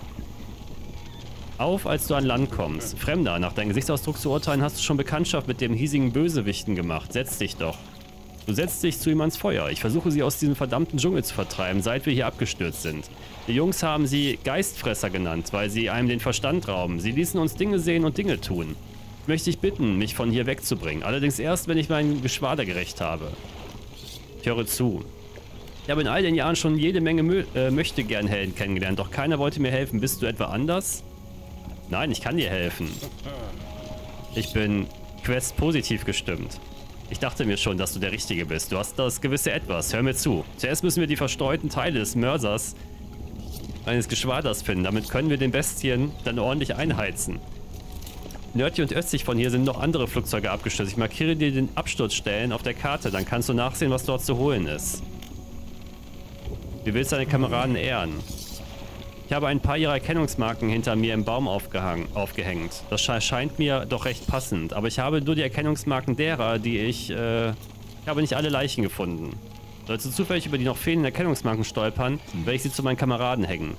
auf, als du an Land kommst. Fremder, nach deinem Gesichtsausdruck zu urteilen, hast du schon Bekanntschaft mit dem hiesigen Bösewichten gemacht. Setz dich doch. Du setzt dich zu ihm ans Feuer. Ich versuche sie aus diesem verdammten Dschungel zu vertreiben, seit wir hier abgestürzt sind. Die Jungs haben sie Geistfresser genannt, weil sie einem den Verstand rauben. Sie ließen uns Dinge sehen und Dinge tun. Ich möchte dich bitten, mich von hier wegzubringen. Allerdings erst, wenn ich mein Geschwader gerecht habe. Ich höre zu. Ich habe in all den Jahren schon jede Menge Möchtegern-Helden kennengelernt, doch keiner wollte mir helfen. Bist du etwa anders? Nein, ich kann dir helfen. Ich bin Quest positiv gestimmt. Ich dachte mir schon, dass du der Richtige bist. Du hast das gewisse Etwas. Hör mir zu. Zuerst müssen wir die verstreuten Teile des Mörsers eines Geschwaders finden. Damit können wir den Bestien dann ordentlich einheizen. Nördlich und östlich von hier sind noch andere Flugzeuge abgestürzt. Ich markiere dir den Absturzstellen auf der Karte. Dann kannst du nachsehen, was dort zu holen ist. Du willst deine Kameraden ehren. Ich habe ein paar ihrer Erkennungsmarken hinter mir im Baum aufgehängt. Das scheint mir doch recht passend. Aber ich habe nur die Erkennungsmarken derer, die ich habe nicht alle Leichen gefunden. Sollst du zufällig über die noch fehlenden Erkennungsmarken stolpern, werde ich sie zu meinen Kameraden hängen.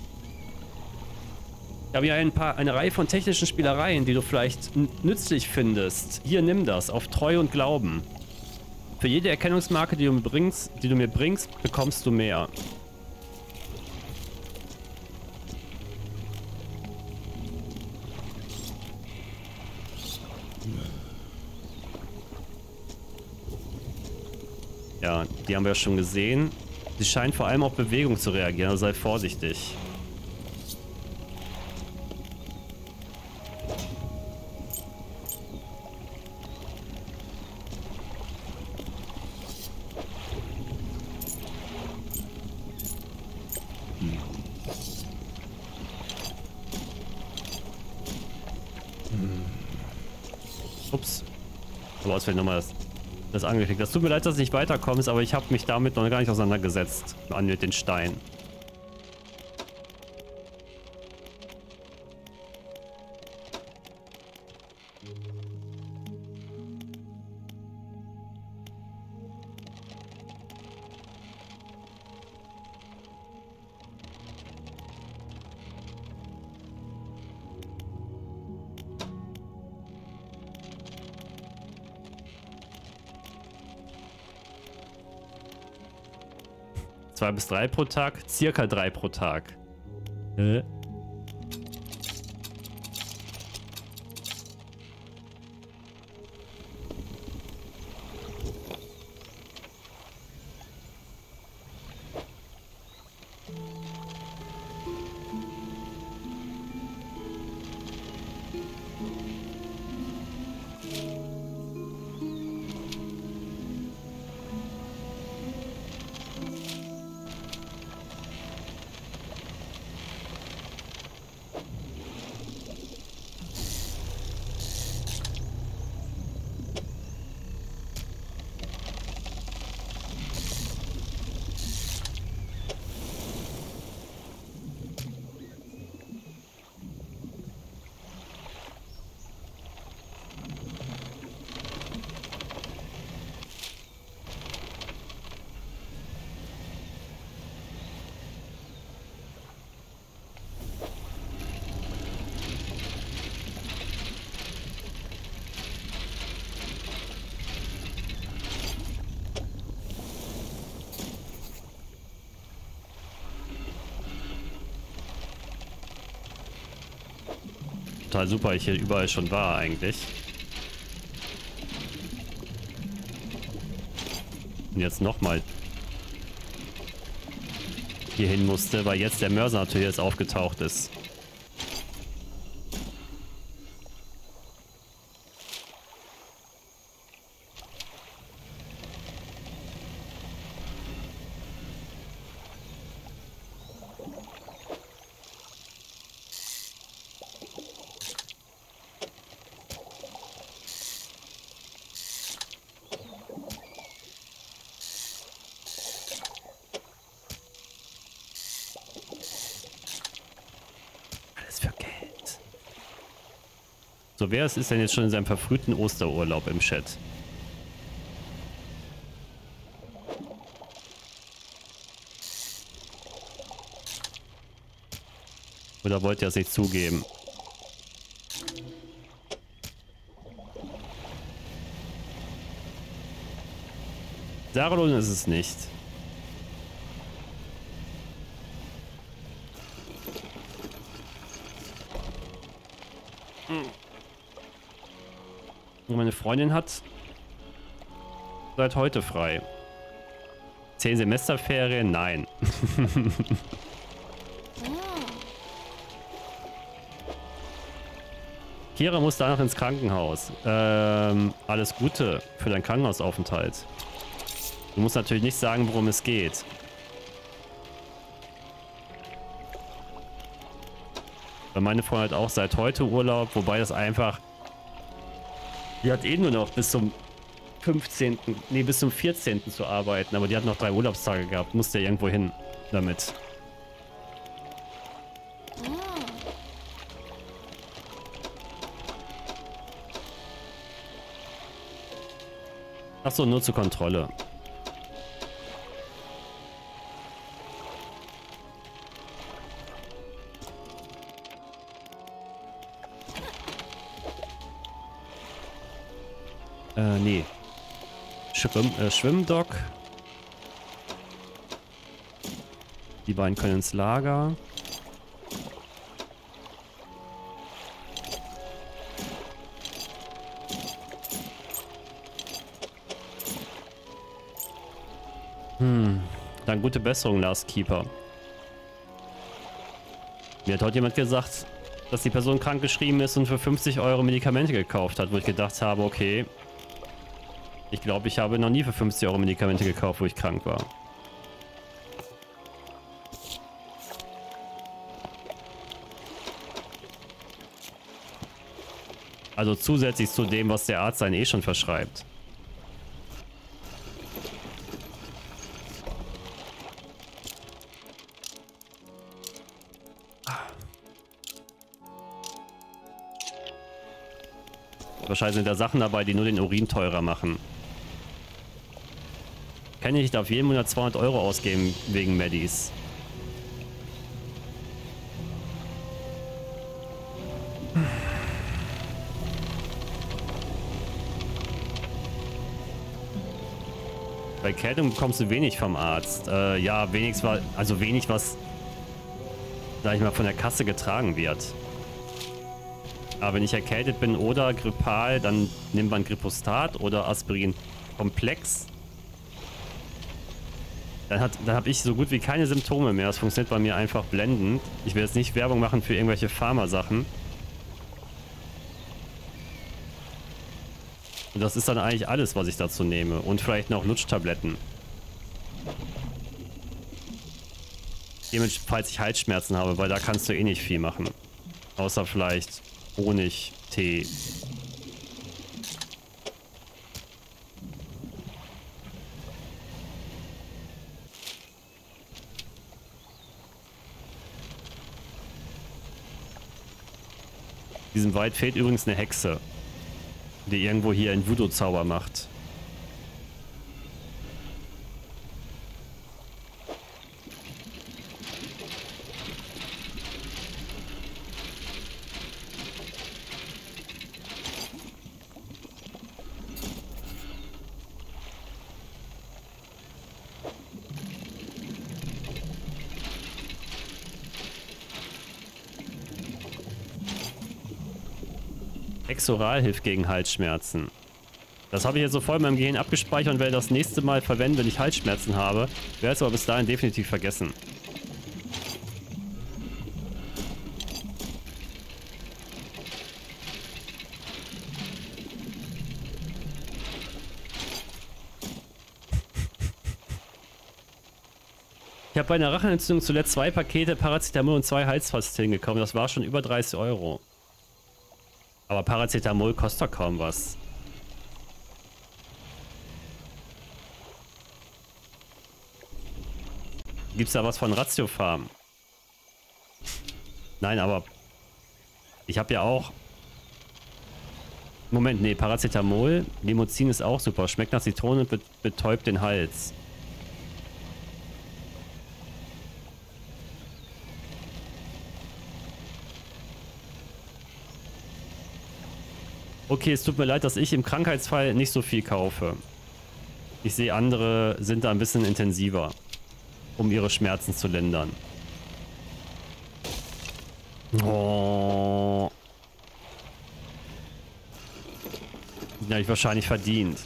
Ich habe hier eine Reihe von technischen Spielereien, die du vielleicht nützlich findest. Hier, nimm das, auf Treu und Glauben. Für jede Erkennungsmarke, die du mir bringst, bekommst du mehr. Ja, die haben wir ja schon gesehen. Sie scheint vor allem auf Bewegung zu reagieren, also sei vorsichtig. Ups. Aber ausfällig nochmal das angeklickt. Das tut mir leid, dass du nicht weiterkommst, aber ich habe mich damit noch gar nicht auseinandergesetzt. Mit den Steinen. Zwei bis drei pro Tag, circa 3 pro Tag. Total super, ich hier überall schon war eigentlich. Und jetzt nochmal hier hin musste, weil jetzt der Mörser natürlich jetzt aufgetaucht ist. So, wer ist denn jetzt schon in seinem verfrühten Osterurlaub im Chat? Oder wollt ihr es nicht zugeben? Saralon ist es nicht. Und meine Freundin hat seit heute frei. 10 Semesterferien? Nein. Kira muss danach ins Krankenhaus. Alles Gute für deinen Krankenhausaufenthalt. Du musst natürlich nicht sagen, worum es geht. Weil meine Freundin hat auch seit heute Urlaub, wobei das einfach... Die hat eh nur noch bis zum 15., nee, bis zum 14. zu arbeiten, aber die hat noch 3 Urlaubstage gehabt, musste ja irgendwo hin damit. Achso, nur zur Kontrolle. Nee. Schwimmdock. Die beiden können ins Lager. Dann gute Besserung, Last Keeper. Mir hat heute jemand gesagt, dass die Person krank geschrieben ist und für 50 Euro Medikamente gekauft hat, wo ich gedacht habe, okay, ich glaube, ich habe noch nie für 50 Euro Medikamente gekauft, wo ich krank war. Also zusätzlich zu dem, was der Arzt einen schon verschreibt. Wahrscheinlich sind da Sachen dabei, die nur den Urin teurer machen. Kann ich nicht auf jeden Monat 200 Euro ausgeben wegen Medis. Bei Kältung bekommst du wenig vom Arzt. Ja, wenig was, sag ich mal, von der Kasse getragen wird. Aber wenn ich erkältet bin oder grippal, dann nimmt man Gripostat oder Aspirin komplex. Dann habe ich so gut wie keine Symptome mehr. Das funktioniert bei mir einfach blendend. Ich will jetzt nicht Werbung machen für irgendwelche Pharmasachen. Und das ist dann eigentlich alles, was ich dazu nehme. Und vielleicht noch Lutschtabletten. Falls ich Halsschmerzen habe, weil da kannst du eh nicht viel machen. Außer vielleicht Honigtee. Diesem Wald fehlt übrigens eine Hexe, die irgendwo hier einen Voodoo-Zauber macht. Exoral hilft gegen Halsschmerzen. Das habe ich jetzt so voll in meinem Gehirn abgespeichert und werde das nächste Mal verwenden, wenn ich Halsschmerzen habe. Werde es aber bis dahin definitiv vergessen. Ich habe bei einer Rachenentzündung zuletzt 2 Pakete Paracetamol und 2 Halspastillen gekauft. Das war schon über 30 Euro. Aber Paracetamol kostet doch kaum was. Gibt's da was von Ratiofarm? Nein, aber ich habe ja auch... Moment, nee, Paracetamol. Limousin ist auch super. Schmeckt nach Zitrone und betäubt den Hals. Okay, es tut mir leid, dass ich im Krankheitsfall nicht so viel kaufe. Ich sehe, andere sind da ein bisschen intensiver, um ihre Schmerzen zu lindern. Oh. Den habe ich wahrscheinlich verdient.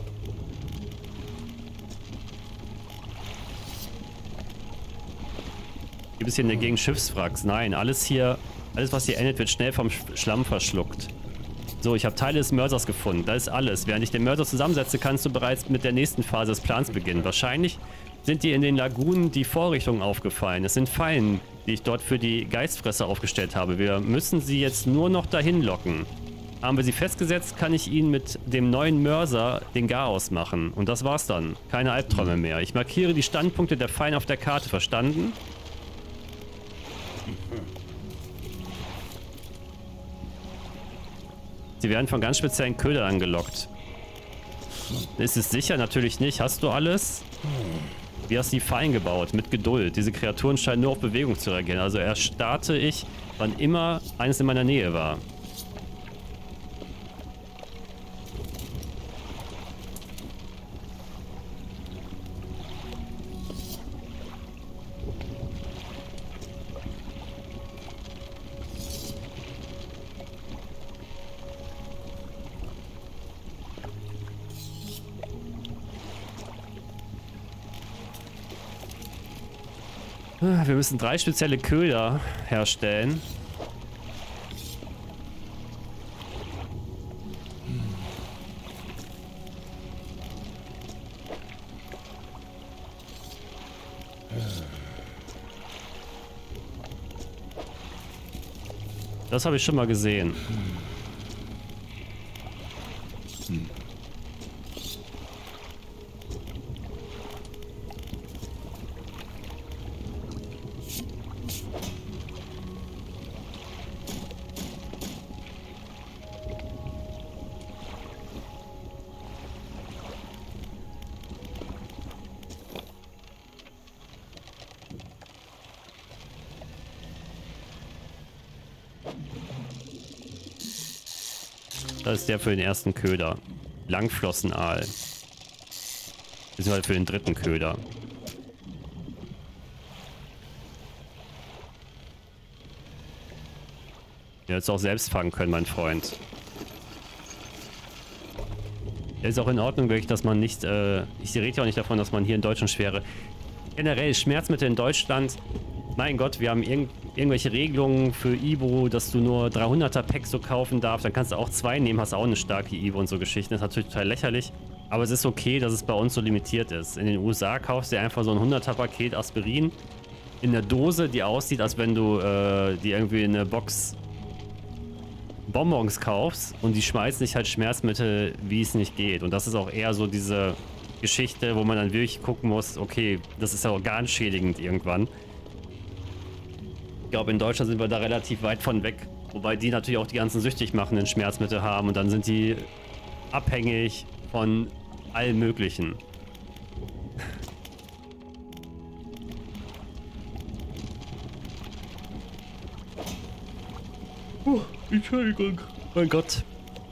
Gibt es hier in der Gegend Schiffswracks? Nein, alles was hier endet, wird schnell vom Schlamm verschluckt. So, ich habe Teile des Mörsers gefunden. Das ist alles. Während ich den Mörser zusammensetze, kannst du bereits mit der nächsten Phase des Plans beginnen. Wahrscheinlich sind dir in den Lagunen die Vorrichtungen aufgefallen. Es sind Fallen, die ich dort für die Geistfresser aufgestellt habe. Wir müssen sie jetzt nur noch dahin locken. Haben wir sie festgesetzt, kann ich ihnen mit dem neuen Mörser den Garaus machen. Und das war's dann. Keine Albträume mehr. Ich markiere die Standpunkte der Fallen auf der Karte. Verstanden? Sie werden von ganz speziellen Ködern angelockt. Ist es sicher? Natürlich nicht. Hast du alles? Wie hast du die Fallen gebaut? Mit Geduld. Diese Kreaturen scheinen nur auf Bewegung zu reagieren. Also erstarrte ich, wann immer eines in meiner Nähe war. Wir müssen 3 spezielle Köder herstellen. Das habe ich schon mal gesehen. Das ist der für den ersten Köder. Langflossenaal. Beziehungsweise für den dritten Köder. Der hättest du auch selbst fangen können, mein Freund. Ist auch in Ordnung, wirklich, dass man nicht... ich rede ja auch nicht davon, dass man hier in Deutschland schwere... Generell Schmerzmittel in Deutschland... Mein Gott, wir haben irgendwelche Regelungen für Ibo, dass du nur 300er Packs so kaufen darfst. Dann kannst du auch 2 nehmen, hast auch eine starke Ibo und so Geschichten. Das ist natürlich total lächerlich. Aber es ist okay, dass es bei uns so limitiert ist. In den USA kaufst du einfach so ein 100er Paket Aspirin in der Dose, die aussieht, als wenn du die irgendwie in eine Box Bonbons kaufst. Und die schmeißen dich halt Schmerzmittel, wie es nicht geht. Und das ist auch eher so diese Geschichte, wo man dann wirklich gucken muss, okay, das ist ja organschädigend irgendwann. Ich glaube, in Deutschland sind wir da relativ weit von weg. Wobei die natürlich auch die ganzen süchtig machenden Schmerzmittel haben. Und dann sind die abhängig von allem Möglichen. Entschuldigung. Mein Gott.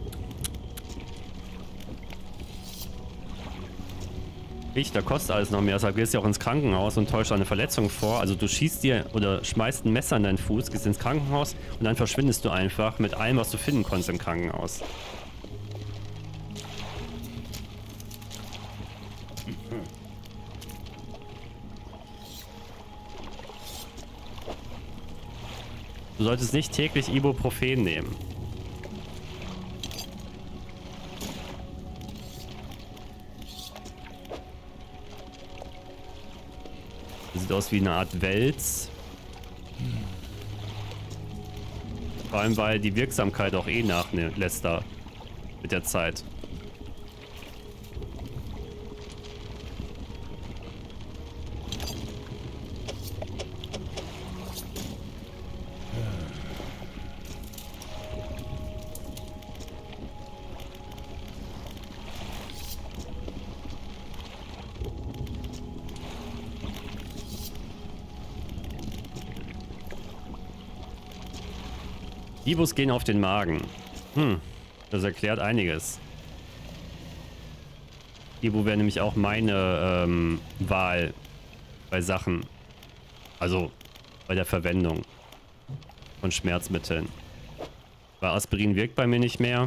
Da kostet alles noch mehr. Deshalb gehst du auch ins Krankenhaus und täuscht eine Verletzung vor. Also du schießt dir oder schmeißt ein Messer in deinen Fuß, gehst ins Krankenhaus und dann verschwindest du einfach mit allem, was du finden konntest im Krankenhaus. Du solltest nicht täglich Ibuprofen nehmen. Sieht aus wie eine Art Wels. Vor allem, weil die Wirksamkeit auch eh nachlässt da mit der Zeit. Ibus gehen auf den Magen. Das erklärt einiges. Ibu wäre nämlich auch meine Wahl bei Sachen. Also bei der Verwendung von Schmerzmitteln. Weil Aspirin wirkt bei mir nicht mehr.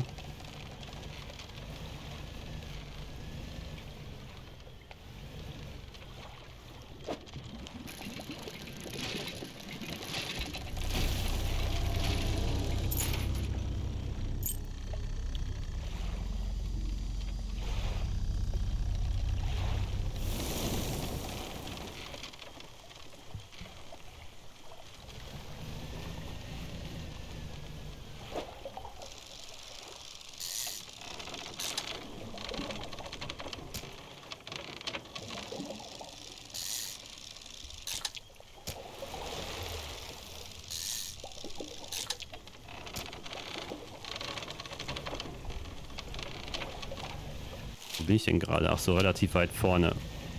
Wo bin ich denn gerade? Ach so, relativ weit vorne.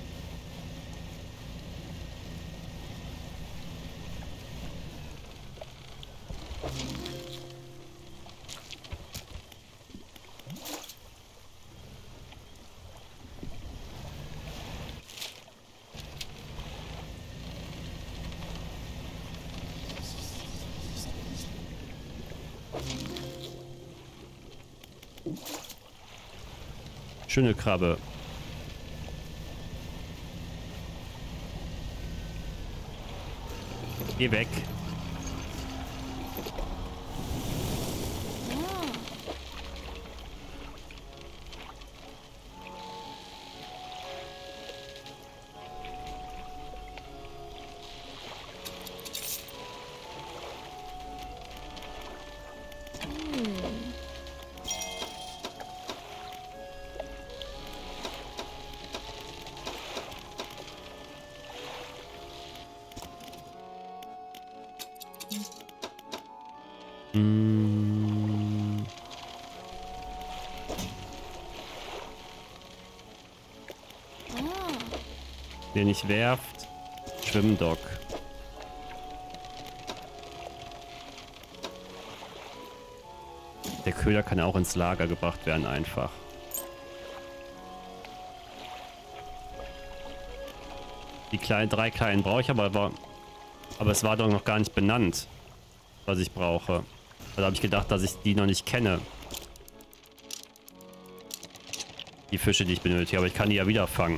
Schöne Krabbe. Geh weg. Den nicht werft. Schwimmdock. Der Köder kann auch ins Lager gebracht werden einfach. Die drei kleinen brauche ich aber es war doch noch gar nicht benannt, was ich brauche. Da habe ich gedacht, dass ich die noch nicht kenne. Die Fische, die ich benötige, aber ich kann die ja wieder fangen.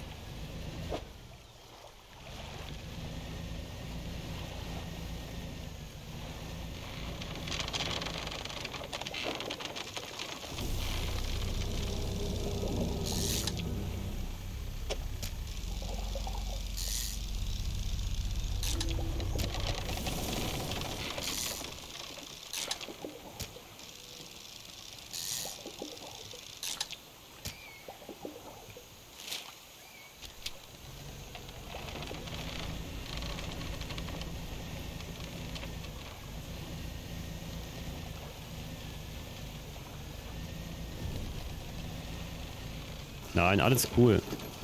Nein, alles cool.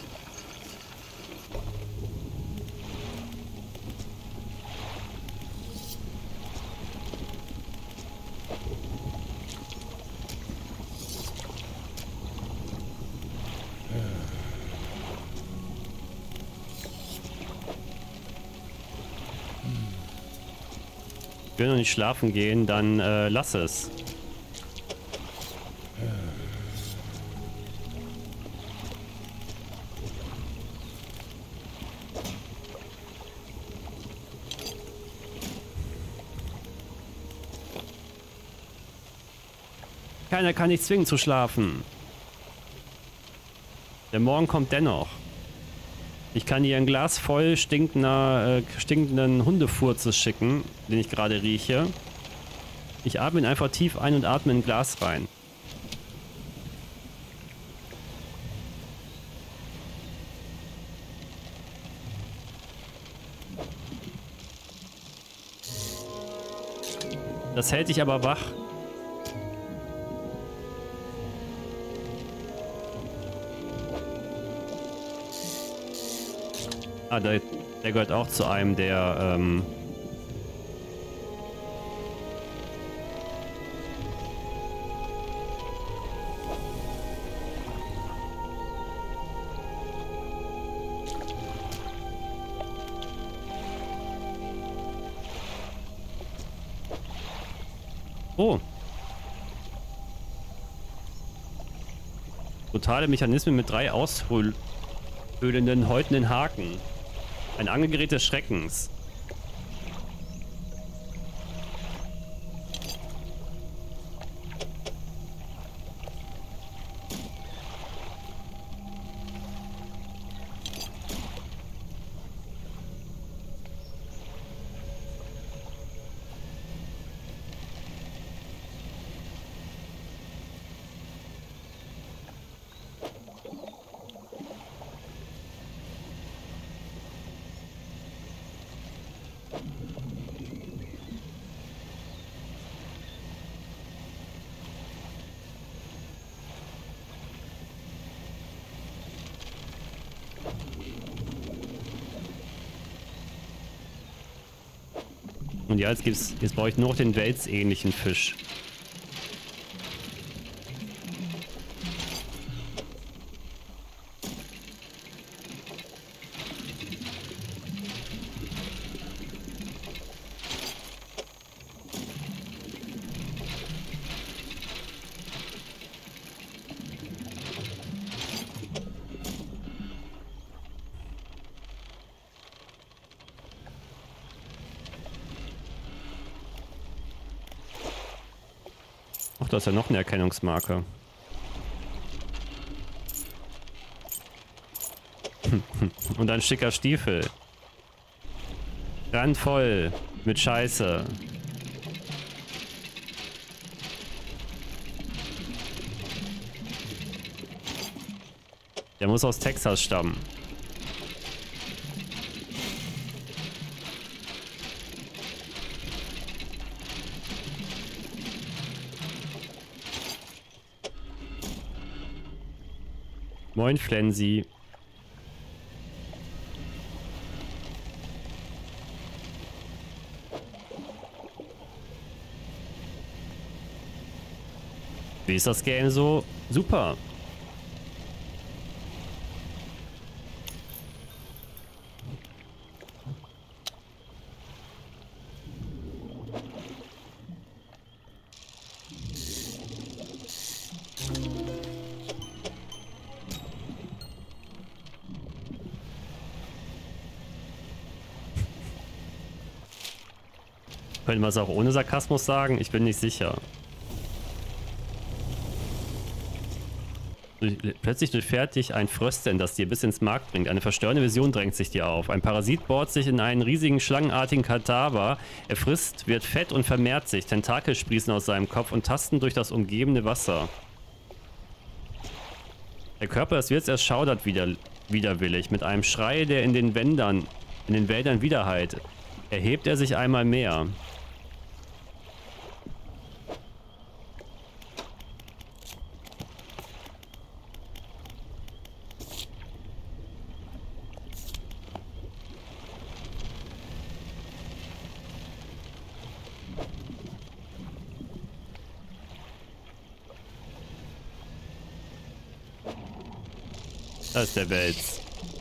Ich will noch nicht schlafen gehen, dann lass es. Keiner kann dich zwingen zu schlafen. Der Morgen kommt dennoch. Ich kann dir ein Glas voll stinkenden Hundefurzes schicken, den ich gerade rieche. Ich atme ihn einfach tief ein und atme in ein Glas rein. Das hält dich aber wach. Ah, der gehört auch zu einem der, Oh. Brutale Mechanismen mit 3 aushöhlenden, häutenden Haken. Ein Angelgerät des Schreckens. Und ja, jetzt brauche ich nur noch den welsähnlichen Fisch. da ist ja noch eine Erkennungsmarke. Und ein schicker Stiefel. Randvoll mit Scheiße. Der muss aus Texas stammen. Moin, Flensi. Wie ist das Game so? Super. Könnte man es auch ohne Sarkasmus sagen? Ich bin nicht sicher. Plötzlich durchfährt dich ein Frösteln, das dir bis ins Mark bringt. Eine verstörende Vision drängt sich dir auf. Ein Parasit bohrt sich in einen riesigen, schlangenartigen Kadaver. Er frisst, wird fett und vermehrt sich. Tentakel sprießen aus seinem Kopf und tasten durch das umgebende Wasser. Der Körper des Wirts erschaudert widerwillig. Mit einem Schrei, der in den Wäldern widerhallt, erhebt er sich einmal mehr. Das ist der Wels.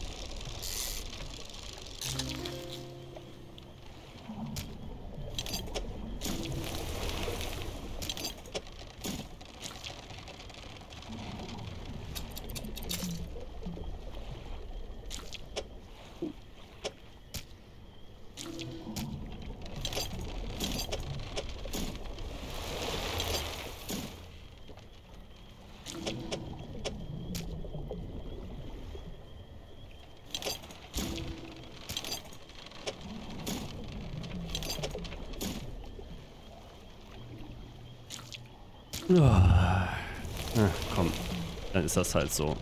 Ach, komm, dann ist das halt so.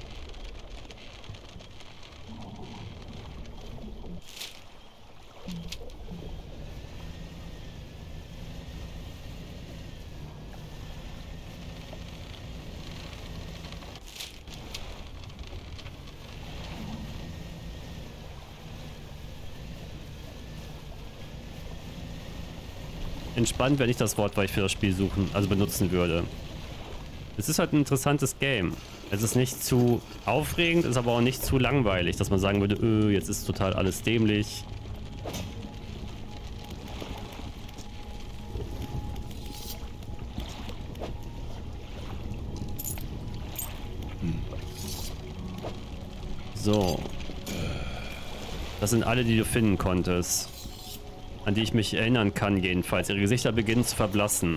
Entspannt werde ich das Wort, weil ich für das Spiel benutzen würde. Es ist halt ein interessantes Game. Es ist nicht zu aufregend, ist aber auch nicht zu langweilig, dass man sagen würde, jetzt ist total alles dämlich. So. Das sind alle, die du finden konntest. An die ich mich erinnern kann jedenfalls. Ihre Gesichter beginnen zu verblassen.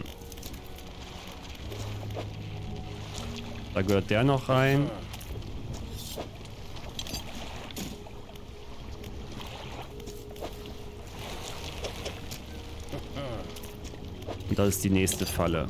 Da gehört der noch rein. Und das ist die nächste Falle.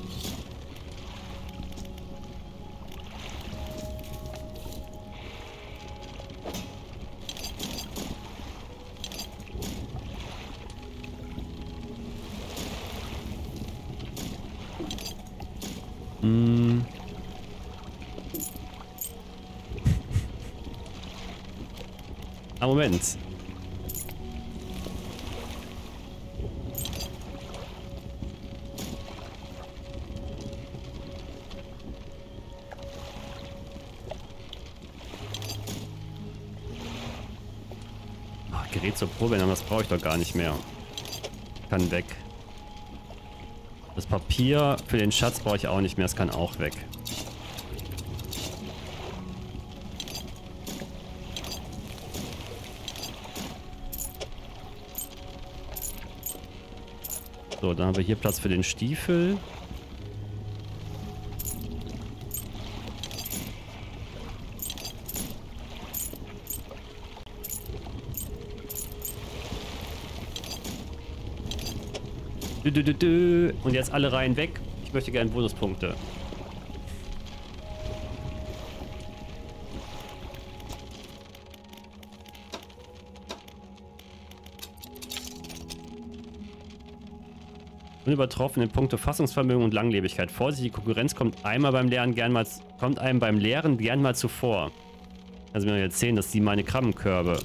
Moment. Gerät zur Probe, das brauche ich doch gar nicht mehr. Kann weg. Das Papier für den Schatz brauche ich auch nicht mehr, das kann auch weg. So, dann haben wir hier Platz für den Stiefel. Und jetzt alle Reihen weg. Ich möchte gerne Bonuspunkte. Unübertroffen in puncto Fassungsvermögen und Langlebigkeit. Vorsicht, die Konkurrenz kommt einem beim Leeren gern mal zuvor. Also mir jetzt sehen, dass die meine Krabbenkörbe.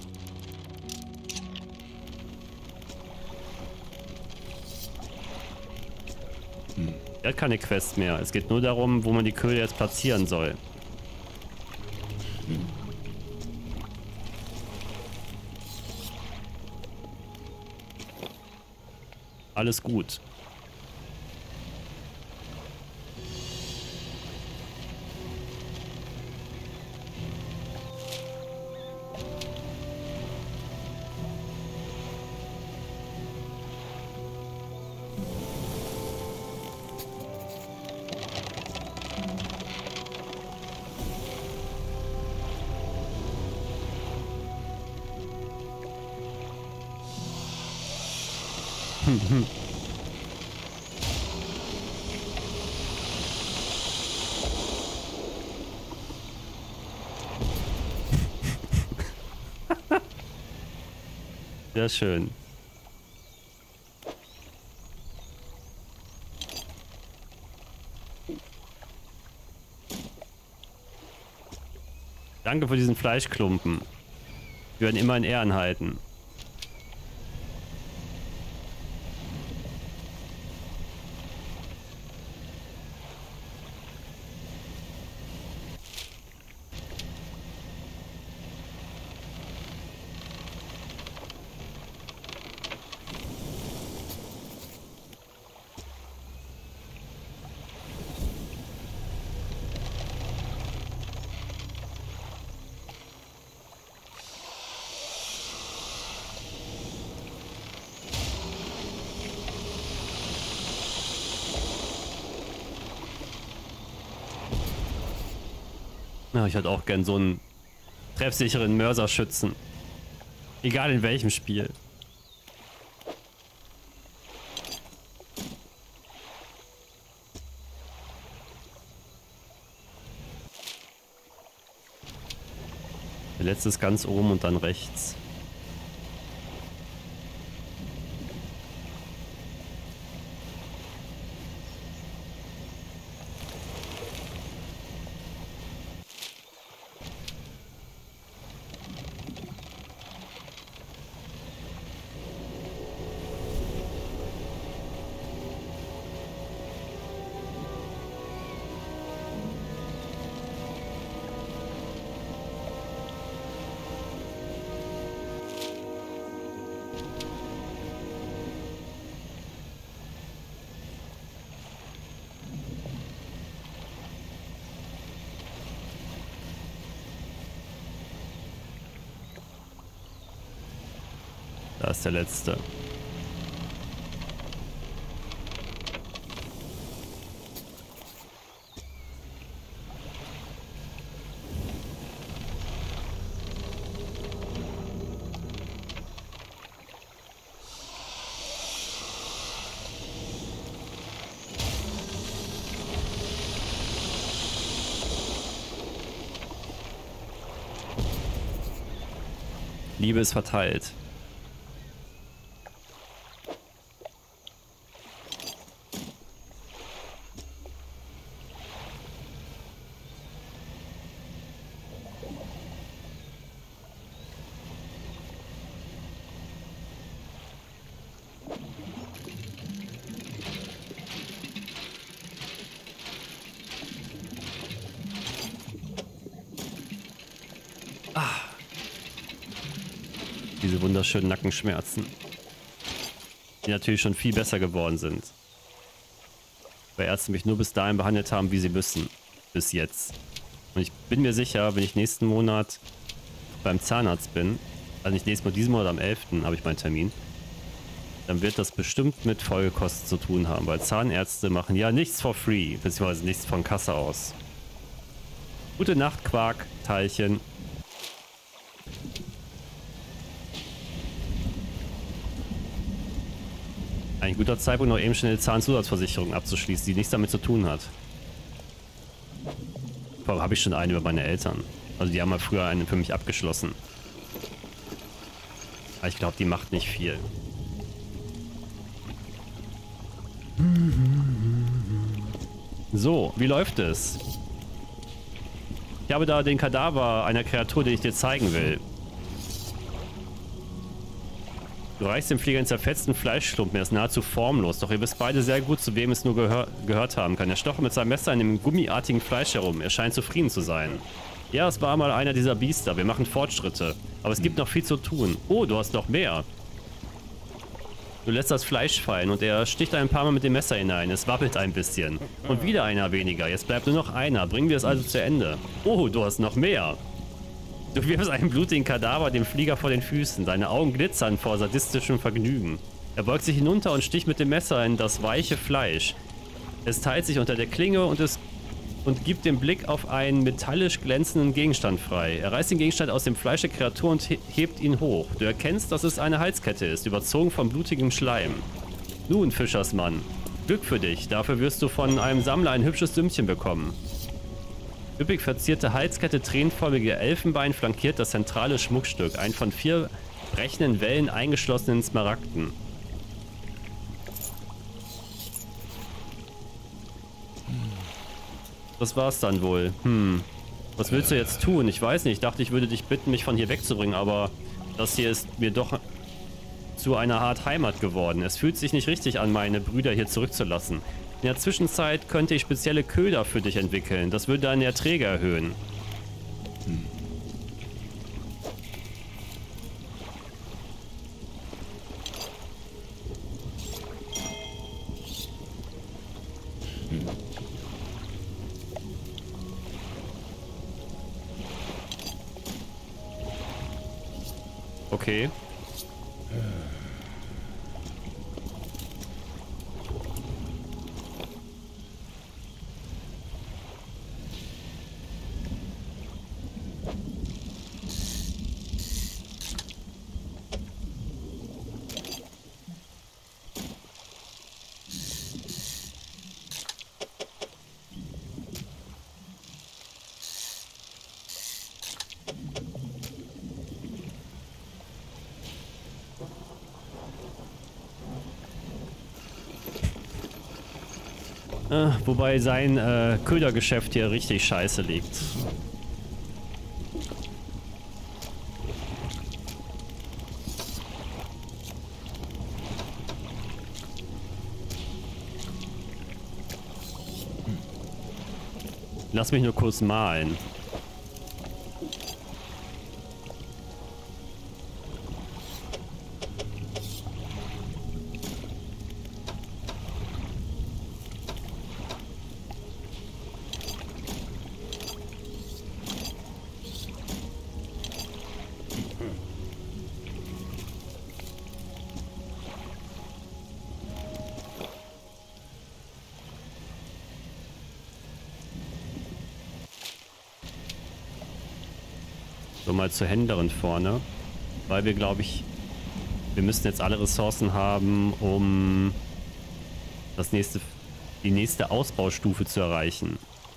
Der hat keine Quest mehr. Es geht nur darum, wo man die Köder jetzt platzieren soll. Alles gut. Sehr schön. Danke für diesen Fleischklumpen. Wir werden immer in Ehren halten. Ja, ich hätte auch gern so einen treffsicheren Mörserschützen. Egal in welchem Spiel. Der letzte ist ganz oben und dann rechts. Da ist der letzte. Liebe ist verteilt. Diese wunderschönen Nackenschmerzen, die natürlich schon viel besser geworden sind, weil Ärzte mich nur bis dahin behandelt haben, wie sie müssen, bis jetzt. Und ich bin mir sicher, wenn ich nächsten Monat beim Zahnarzt bin, also nicht nächsten Monat, diesen Monat am 11. habe ich meinen Termin, dann wird das bestimmt mit Folgekosten zu tun haben, weil Zahnärzte machen ja nichts for free, beziehungsweise nichts von Kasse aus. Gute Nacht, Quark, Teilchen. Ein guter Zeitpunkt, noch eben schnell eine Zahnzusatzversicherung abzuschließen, die nichts damit zu tun hat. Warum habe ich schon eine über meine Eltern? Also die haben mal früher eine für mich abgeschlossen. Aber ich glaube, die macht nicht viel. So, wie läuft es? Ich habe da den Kadaver einer Kreatur, den ich dir zeigen will. Du reichst dem Flieger einen zerfetzten Fleischklumpen, er ist nahezu formlos, doch ihr wisst beide sehr gut, zu wem es nur gehört haben kann. Er stoch mit seinem Messer in dem gummiartigen Fleisch herum. Er scheint zufrieden zu sein. Ja, es war mal einer dieser Biester. Wir machen Fortschritte. Aber es gibt noch viel zu tun. Oh, du hast noch mehr. Du lässt das Fleisch fallen und er sticht ein paar Mal mit dem Messer hinein. Es wabbelt ein bisschen. Und wieder einer weniger. Jetzt bleibt nur noch einer. Bringen wir es also zu Ende. Oh, du hast noch mehr. Du wirfst einen blutigen Kadaver dem Flieger vor den Füßen. Seine Augen glitzern vor sadistischem Vergnügen. Er beugt sich hinunter und sticht mit dem Messer in das weiche Fleisch. Es teilt sich unter der Klinge und gibt den Blick auf einen metallisch glänzenden Gegenstand frei. Er reißt den Gegenstand aus dem Fleisch der Kreatur und hebt ihn hoch. Du erkennst, dass es eine Halskette ist, überzogen von blutigem Schleim. Nun, Fischersmann, Glück für dich. Dafür wirst du von einem Sammler ein hübsches Sümmchen bekommen. Üppig verzierte Halskette, tränenförmige Elfenbein flankiert das zentrale Schmuckstück, ein von 4 brechenden Wellen eingeschlossenen Smaragden. Das war's dann wohl. Was willst du jetzt tun? Ich weiß nicht. Ich dachte, ich würde dich bitten, mich von hier wegzubringen, aber das hier ist mir doch zu einer Art Heimat geworden. Es fühlt sich nicht richtig an, meine Brüder hier zurückzulassen. In der Zwischenzeit könnte ich spezielle Köder für dich entwickeln. Das würde deine Erträge erhöhen. Okay. Wobei sein Ködergeschäft hier richtig scheiße liegt. Lass mich nur kurz malen. So, mal zur Händlerin vorne. Weil wir, glaube ich, wir müssen jetzt alle Ressourcen haben, um die nächste Ausbaustufe zu erreichen.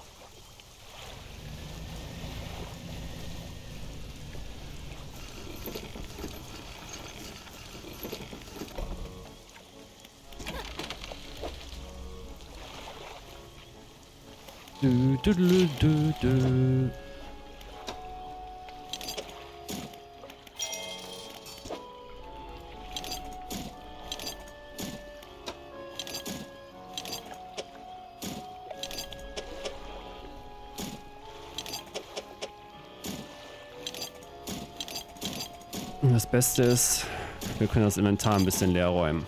Das Beste ist, wir können das Inventar ein bisschen leer räumen.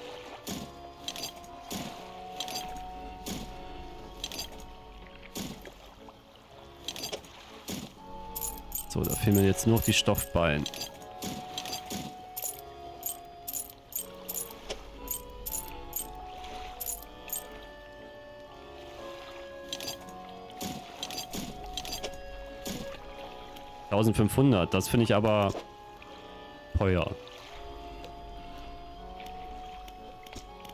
So, da fehlen mir jetzt nur noch die Stoffballen. $1500, das finde ich aber teuer.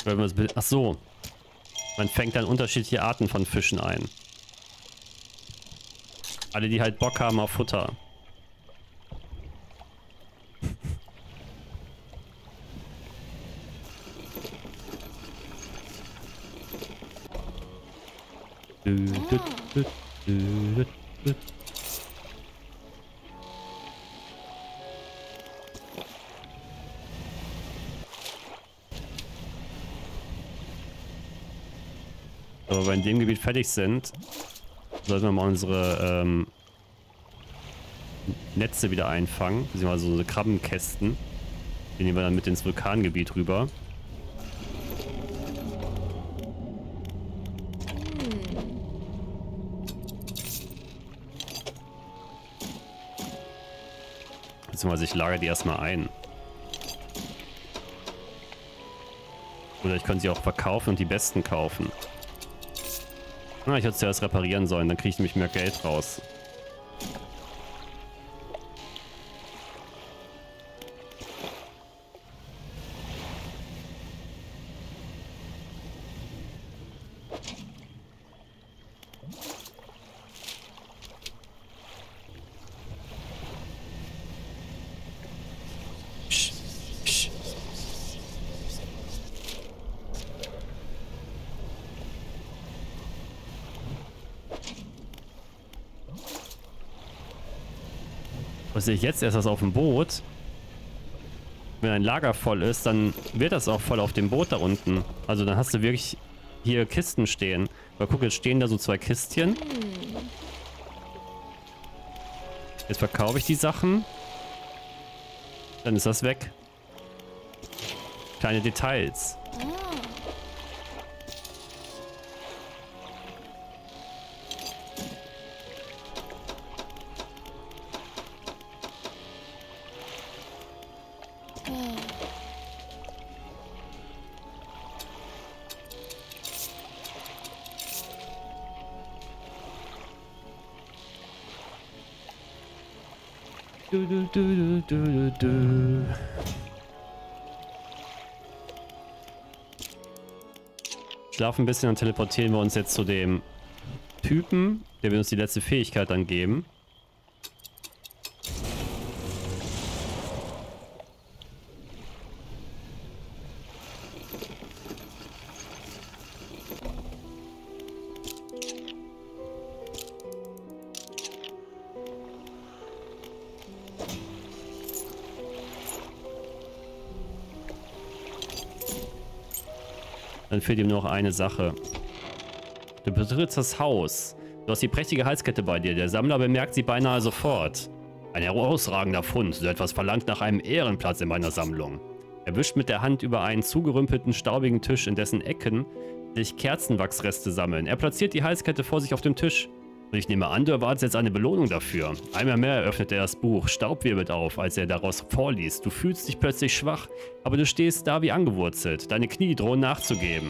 Ach so. Man fängt dann unterschiedliche Arten von Fischen ein. Alle, die halt Bock haben auf Futter. So, wenn wir in dem Gebiet fertig sind, sollten wir mal unsere Netze wieder einfangen. Beziehungsweise so Krabbenkästen. Die nehmen wir dann mit ins Vulkangebiet rüber. Beziehungsweise ich lagere die erstmal ein. Oder ich könnte sie auch verkaufen und die besten kaufen. Ah, ich hätte zuerst reparieren sollen, dann kriege ich nämlich mehr Geld raus. Was sehe ich jetzt erst was auf dem Boot? Wenn ein Lager voll ist, dann wird das auch voll auf dem Boot da unten. Also dann hast du wirklich hier Kisten stehen. Aber guck, jetzt stehen da so 2 Kistchen. Jetzt verkaufe ich die Sachen. Dann ist das weg. Kleine Details. Schlafen ein bisschen und teleportieren wir uns jetzt zu dem Typen, der will uns die letzte Fähigkeit dann geben. Dann fehlt ihm nur noch eine Sache. Du betrittst das Haus. Du hast die prächtige Halskette bei dir. Der Sammler bemerkt sie beinahe sofort. Ein herausragender Fund. So etwas verlangt nach einem Ehrenplatz in meiner Sammlung. Er wischt mit der Hand über einen zugerümpelten, staubigen Tisch, in dessen Ecken sich Kerzenwachsreste sammeln. Er platziert die Halskette vor sich auf dem Tisch. Und ich nehme an, du erwartest jetzt eine Belohnung dafür. Einmal mehr eröffnet er das Buch. Staub wirbelt auf, als er daraus vorliest. Du fühlst dich plötzlich schwach, aber du stehst da wie angewurzelt. Deine Knie drohen nachzugeben.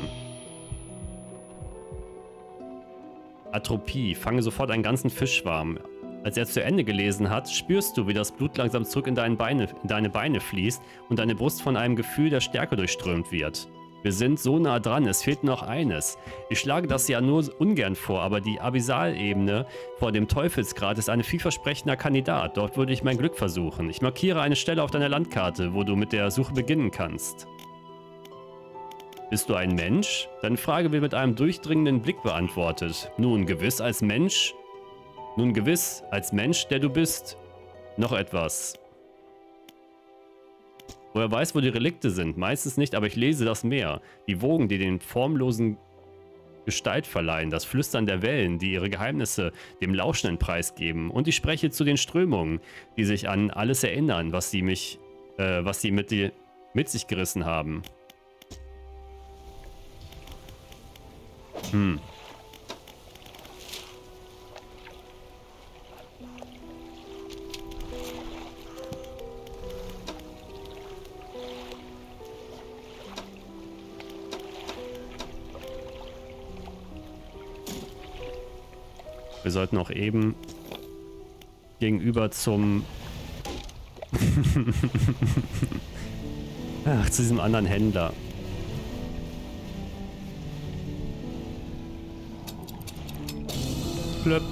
Atropie. Fange sofort einen ganzen Fischschwarm. Als er zu Ende gelesen hat, spürst du, wie das Blut langsam zurück in deine Beine fließt und deine Brust von einem Gefühl der Stärke durchströmt wird. Wir sind so nah dran, es fehlt noch eines. Ich schlage das ja nur ungern vor, aber die Abyssalebene vor dem Teufelsgrat ist ein vielversprechender Kandidat. Dort würde ich mein Glück versuchen. Ich markiere eine Stelle auf deiner Landkarte, wo du mit der Suche beginnen kannst. Bist du ein Mensch? Deine Frage wird mit einem durchdringenden Blick beantwortet. Nun, gewiss als Mensch, der du bist. Noch etwas. Woher weiß, wo die Relikte sind? Meistens nicht, aber ich lese das Meer. Die Wogen, die den formlosen Gestalt verleihen. Das Flüstern der Wellen, die ihre Geheimnisse dem Lauschenden preisgeben. Und ich spreche zu den Strömungen, die sich an alles erinnern, was sie mit sich gerissen haben. Wir sollten auch eben gegenüber zum zu diesem anderen Händler. Blöp.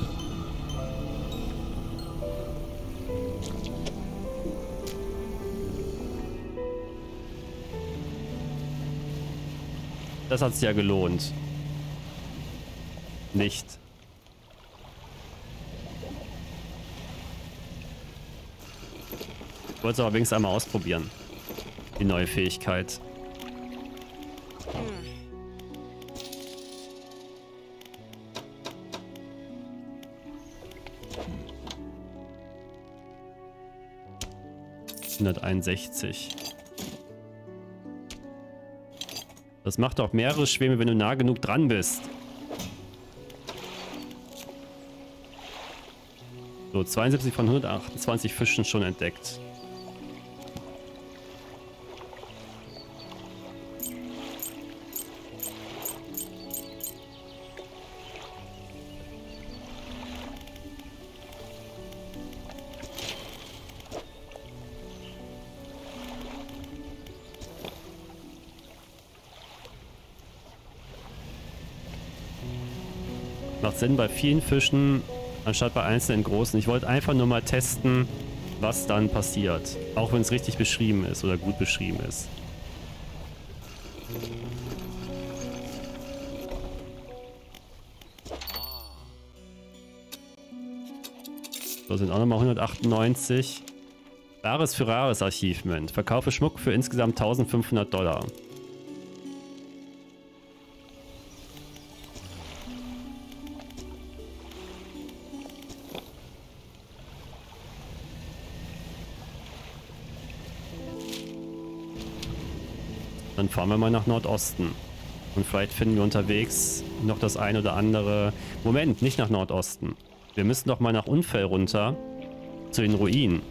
Das hat sich ja gelohnt. Nicht. Ich wollte es aber wenigstens einmal ausprobieren. Die neue Fähigkeit. ...161. Das macht auch mehrere Schwämme, wenn du nah genug dran bist. So, 72 von 128 Fischen schon entdeckt. Macht Sinn bei vielen Fischen, anstatt bei einzelnen großen. Ich wollte einfach nur mal testen, was dann passiert. Auch wenn es richtig beschrieben ist oder gut beschrieben ist. So, sind auch nochmal 198. Rares für Rares Achievement. Verkaufe Schmuck für insgesamt $1500. Dann fahren wir mal nach Nordosten. Und vielleicht finden wir unterwegs noch das ein oder andere... Moment, nicht nach Nordosten. Wir müssen doch mal nach Unfell runter. Zu den Ruinen.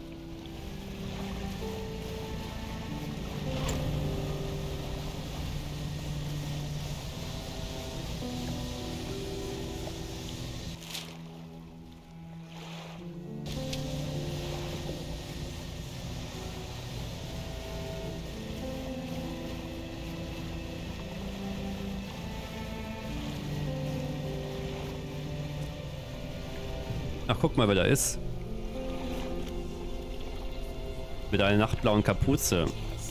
Ach, guck mal, wer da ist. Mit einer nachtblauen Kapuze.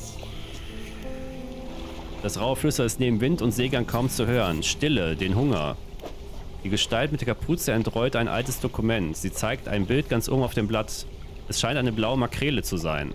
Das raue Flüstern ist neben Wind und Seegang kaum zu hören. Stille, den Hunger. Die Gestalt mit der Kapuze entrollt ein altes Dokument. Sie zeigt ein Bild ganz oben auf dem Blatt. Es scheint eine blaue Makrele zu sein.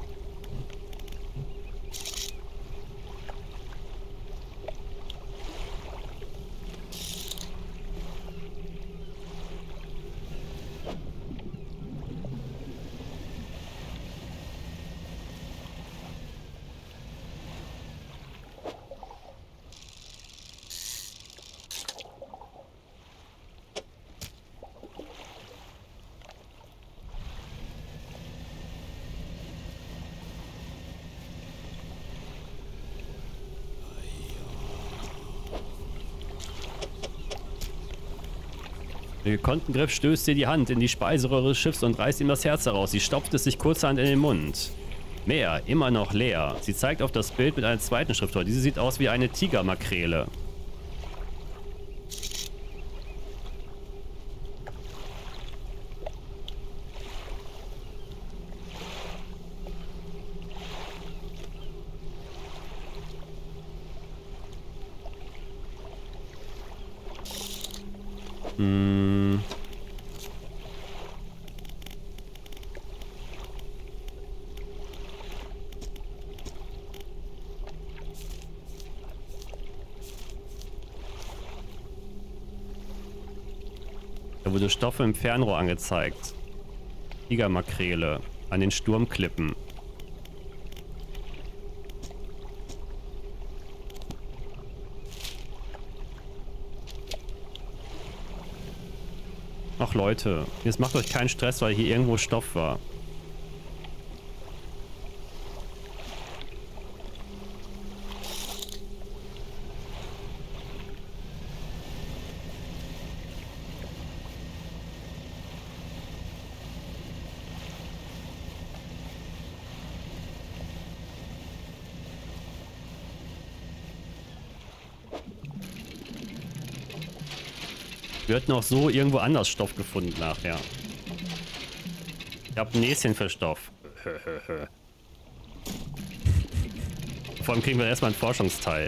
Mit gekonnten Griff stößt ihr die Hand in die Speiseröhre des Schiffs und reißt ihm das Herz heraus. Sie stopft es sich kurzerhand in den Mund. Meer, immer noch leer. Sie zeigt auf das Bild mit einer zweiten Schriftrolle. Diese sieht aus wie eine Tigermakrele. Da wurde Stoffe im Fernrohr angezeigt. Tigermakrele an den Sturmklippen. Ach Leute, jetzt macht euch keinen Stress, weil hier irgendwo Stoff war. Wir hätten auch so irgendwo anders Stoff gefunden nachher. Ich hab ein Näschen für Stoff. Vor allem kriegen wir erstmal einen Forschungsteil.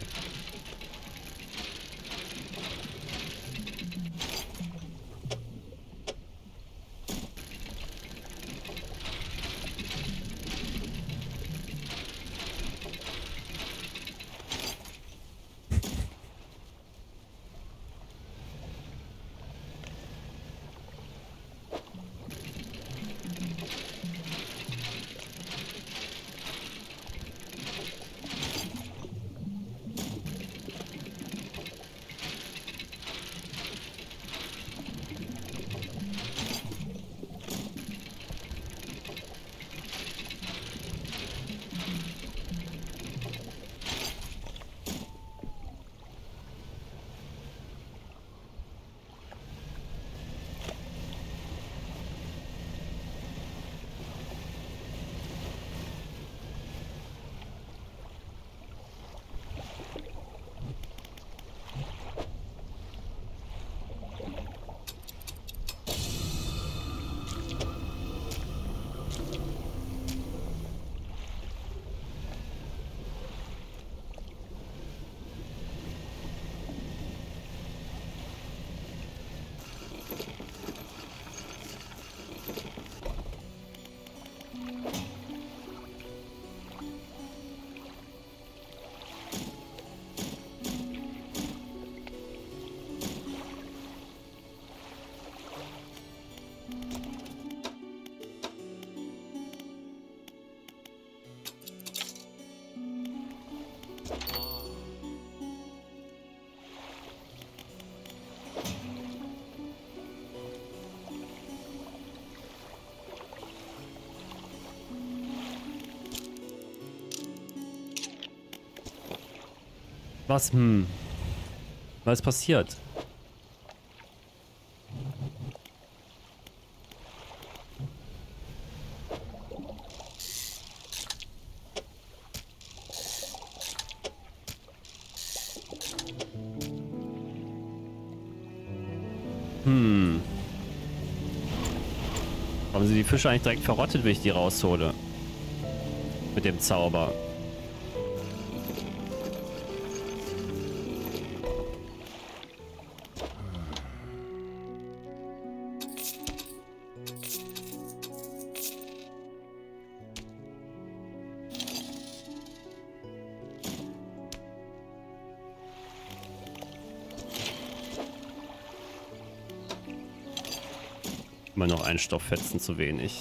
Was? Was ist passiert? Haben sie die Fische eigentlich direkt verrottet, wenn ich die raushole? Mit dem Zauber. Immer noch ein Stofffetzen zu wenig.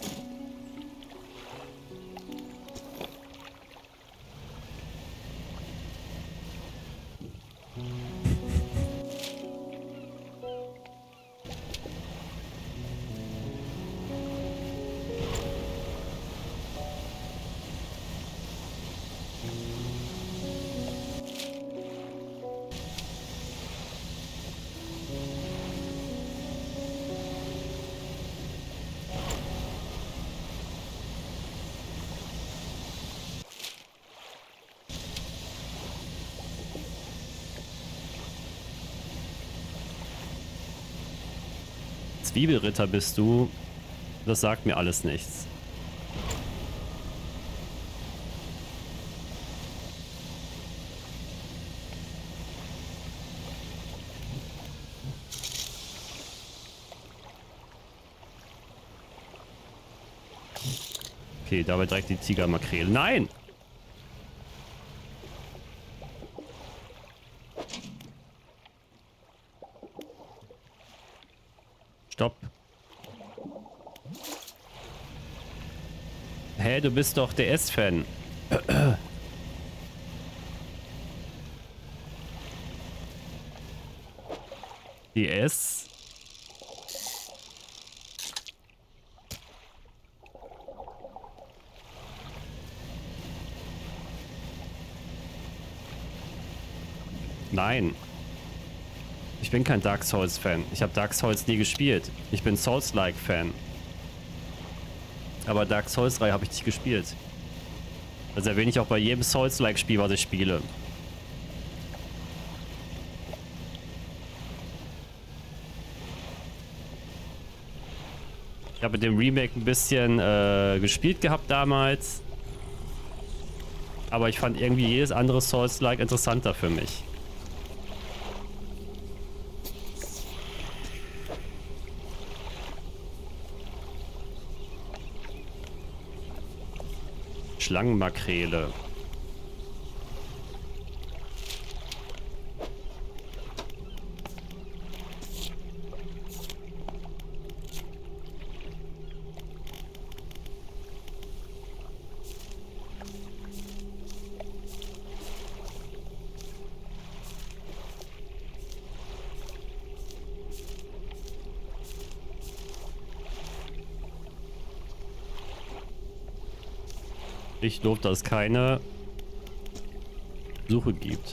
Zwiebelritter bist du. Das sagt mir alles nichts. Okay, dabei direkt die Tigermakrele. Nein! Stopp. Hä, du bist doch DS-Fan. DS? Nein. Ich bin kein Dark Souls-Fan. Ich habe Dark Souls nie gespielt. Ich bin Souls-like-Fan. Aber Dark Souls 3 habe ich nicht gespielt. Das erwähne ich auch bei jedem Souls-like-Spiel, was ich spiele. Ich habe mit dem Remake ein bisschen gespielt gehabt damals. Aber ich fand irgendwie jedes andere Souls-like interessanter für mich. Schlangenmakrele. Ich doof, dass es keine Suche gibt.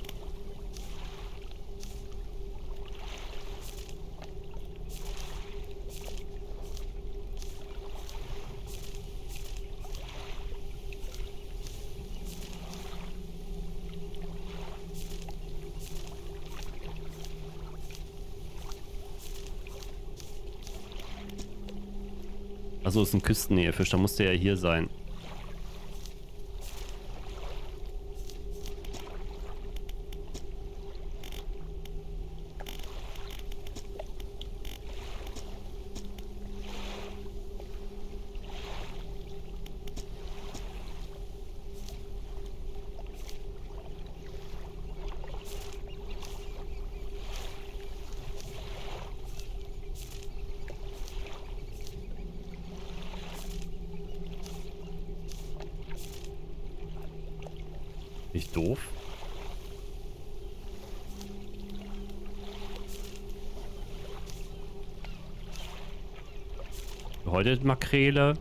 Also ist ein Küstennähefisch, da muss der ja hier sein. Nicht doof. Heute Makrele.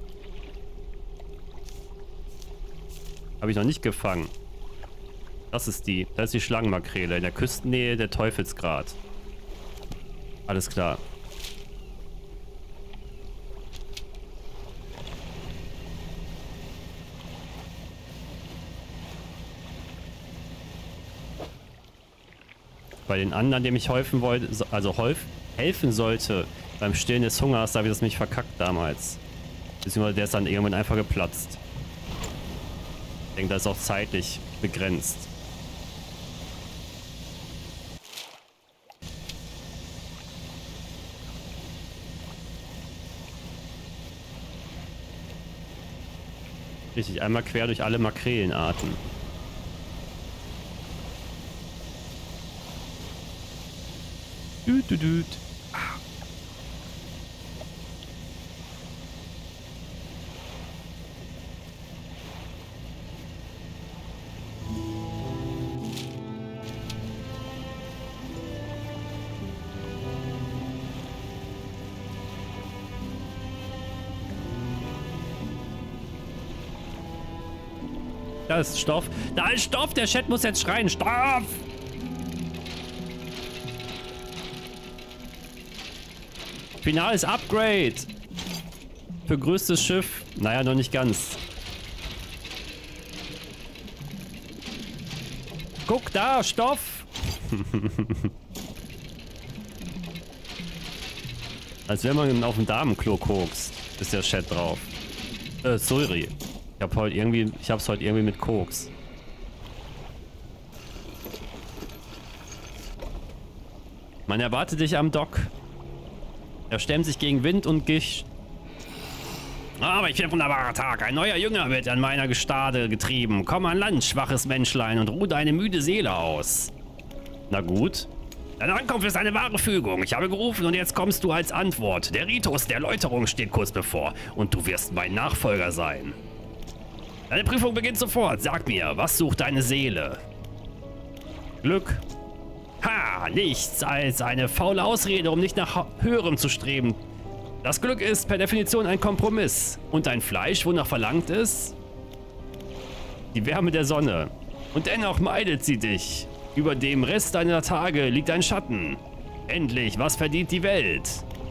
Habe ich noch nicht gefangen. Das ist die. Das ist die Schlangenmakrele in der Küstennähe der Teufelsgrat. Alles klar. Bei den anderen, dem ich helfen wollte, also helfen sollte beim Stillen des Hungers, da habe ich das mich verkackt damals. Beziehungsweise der ist dann irgendwann einfach geplatzt. Ich denke, das ist auch zeitlich begrenzt. Richtig, einmal quer durch alle Makrelenarten. Düt. Da ist Stoff. Da ist Stoff! Der Chat muss jetzt schreien. Stoff! Finales Upgrade. Für größtes Schiff. Naja, noch nicht ganz. Guck da, Stoff. Als wenn man auf dem Damenklo kokst, ist der Chat drauf. Sorry. Ich hab's heute irgendwie mit Koks. Man erwartet dich am Dock. Er stemmt sich gegen Wind und Gischt. Aber ich bin ein wunderbarer Tag. Ein neuer Jünger wird an meiner Gestade getrieben. Komm an Land, schwaches Menschlein, und ruh deine müde Seele aus. Na gut. Deine Ankunft ist eine wahre Fügung. Ich habe gerufen und jetzt kommst du als Antwort. Der Ritus der Läuterung steht kurz bevor und du wirst mein Nachfolger sein. Deine Prüfung beginnt sofort. Sag mir, was sucht deine Seele? Glück. Ha, nichts als eine faule Ausrede, um nicht nach Höherem zu streben. Das Glück ist per Definition ein Kompromiss. Und dein Fleisch, wonach verlangt ist? Die Wärme der Sonne. Und dennoch meidet sie dich. Über dem Rest deiner Tage liegt ein Schatten. Endlich, was verdient die Welt?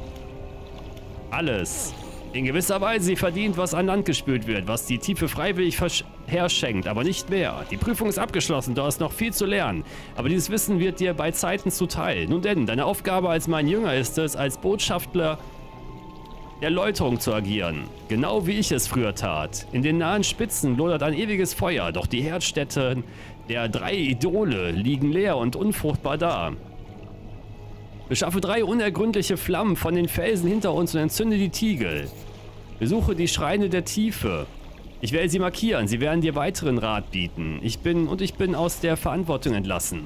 Alles. In gewisser Weise sie verdient, was an Land gespült wird, was die Tiefe freiwillig herschenkt, aber nicht mehr. Die Prüfung ist abgeschlossen, du hast noch viel zu lernen. Aber dieses Wissen wird dir bei Zeiten zuteil. Nun denn, deine Aufgabe als mein Jünger ist es, als Botschafter der Läuterung zu agieren. Genau wie ich es früher tat. In den nahen Spitzen lodert ein ewiges Feuer, doch die Herdstätten der 3 Idole liegen leer und unfruchtbar da. Beschaffe 3 unergründliche Flammen von den Felsen hinter uns und entzünde die Tiegel. Besuche die Schreine der Tiefe. Ich werde sie markieren, sie werden dir weiteren Rat bieten. Ich bin aus der Verantwortung entlassen.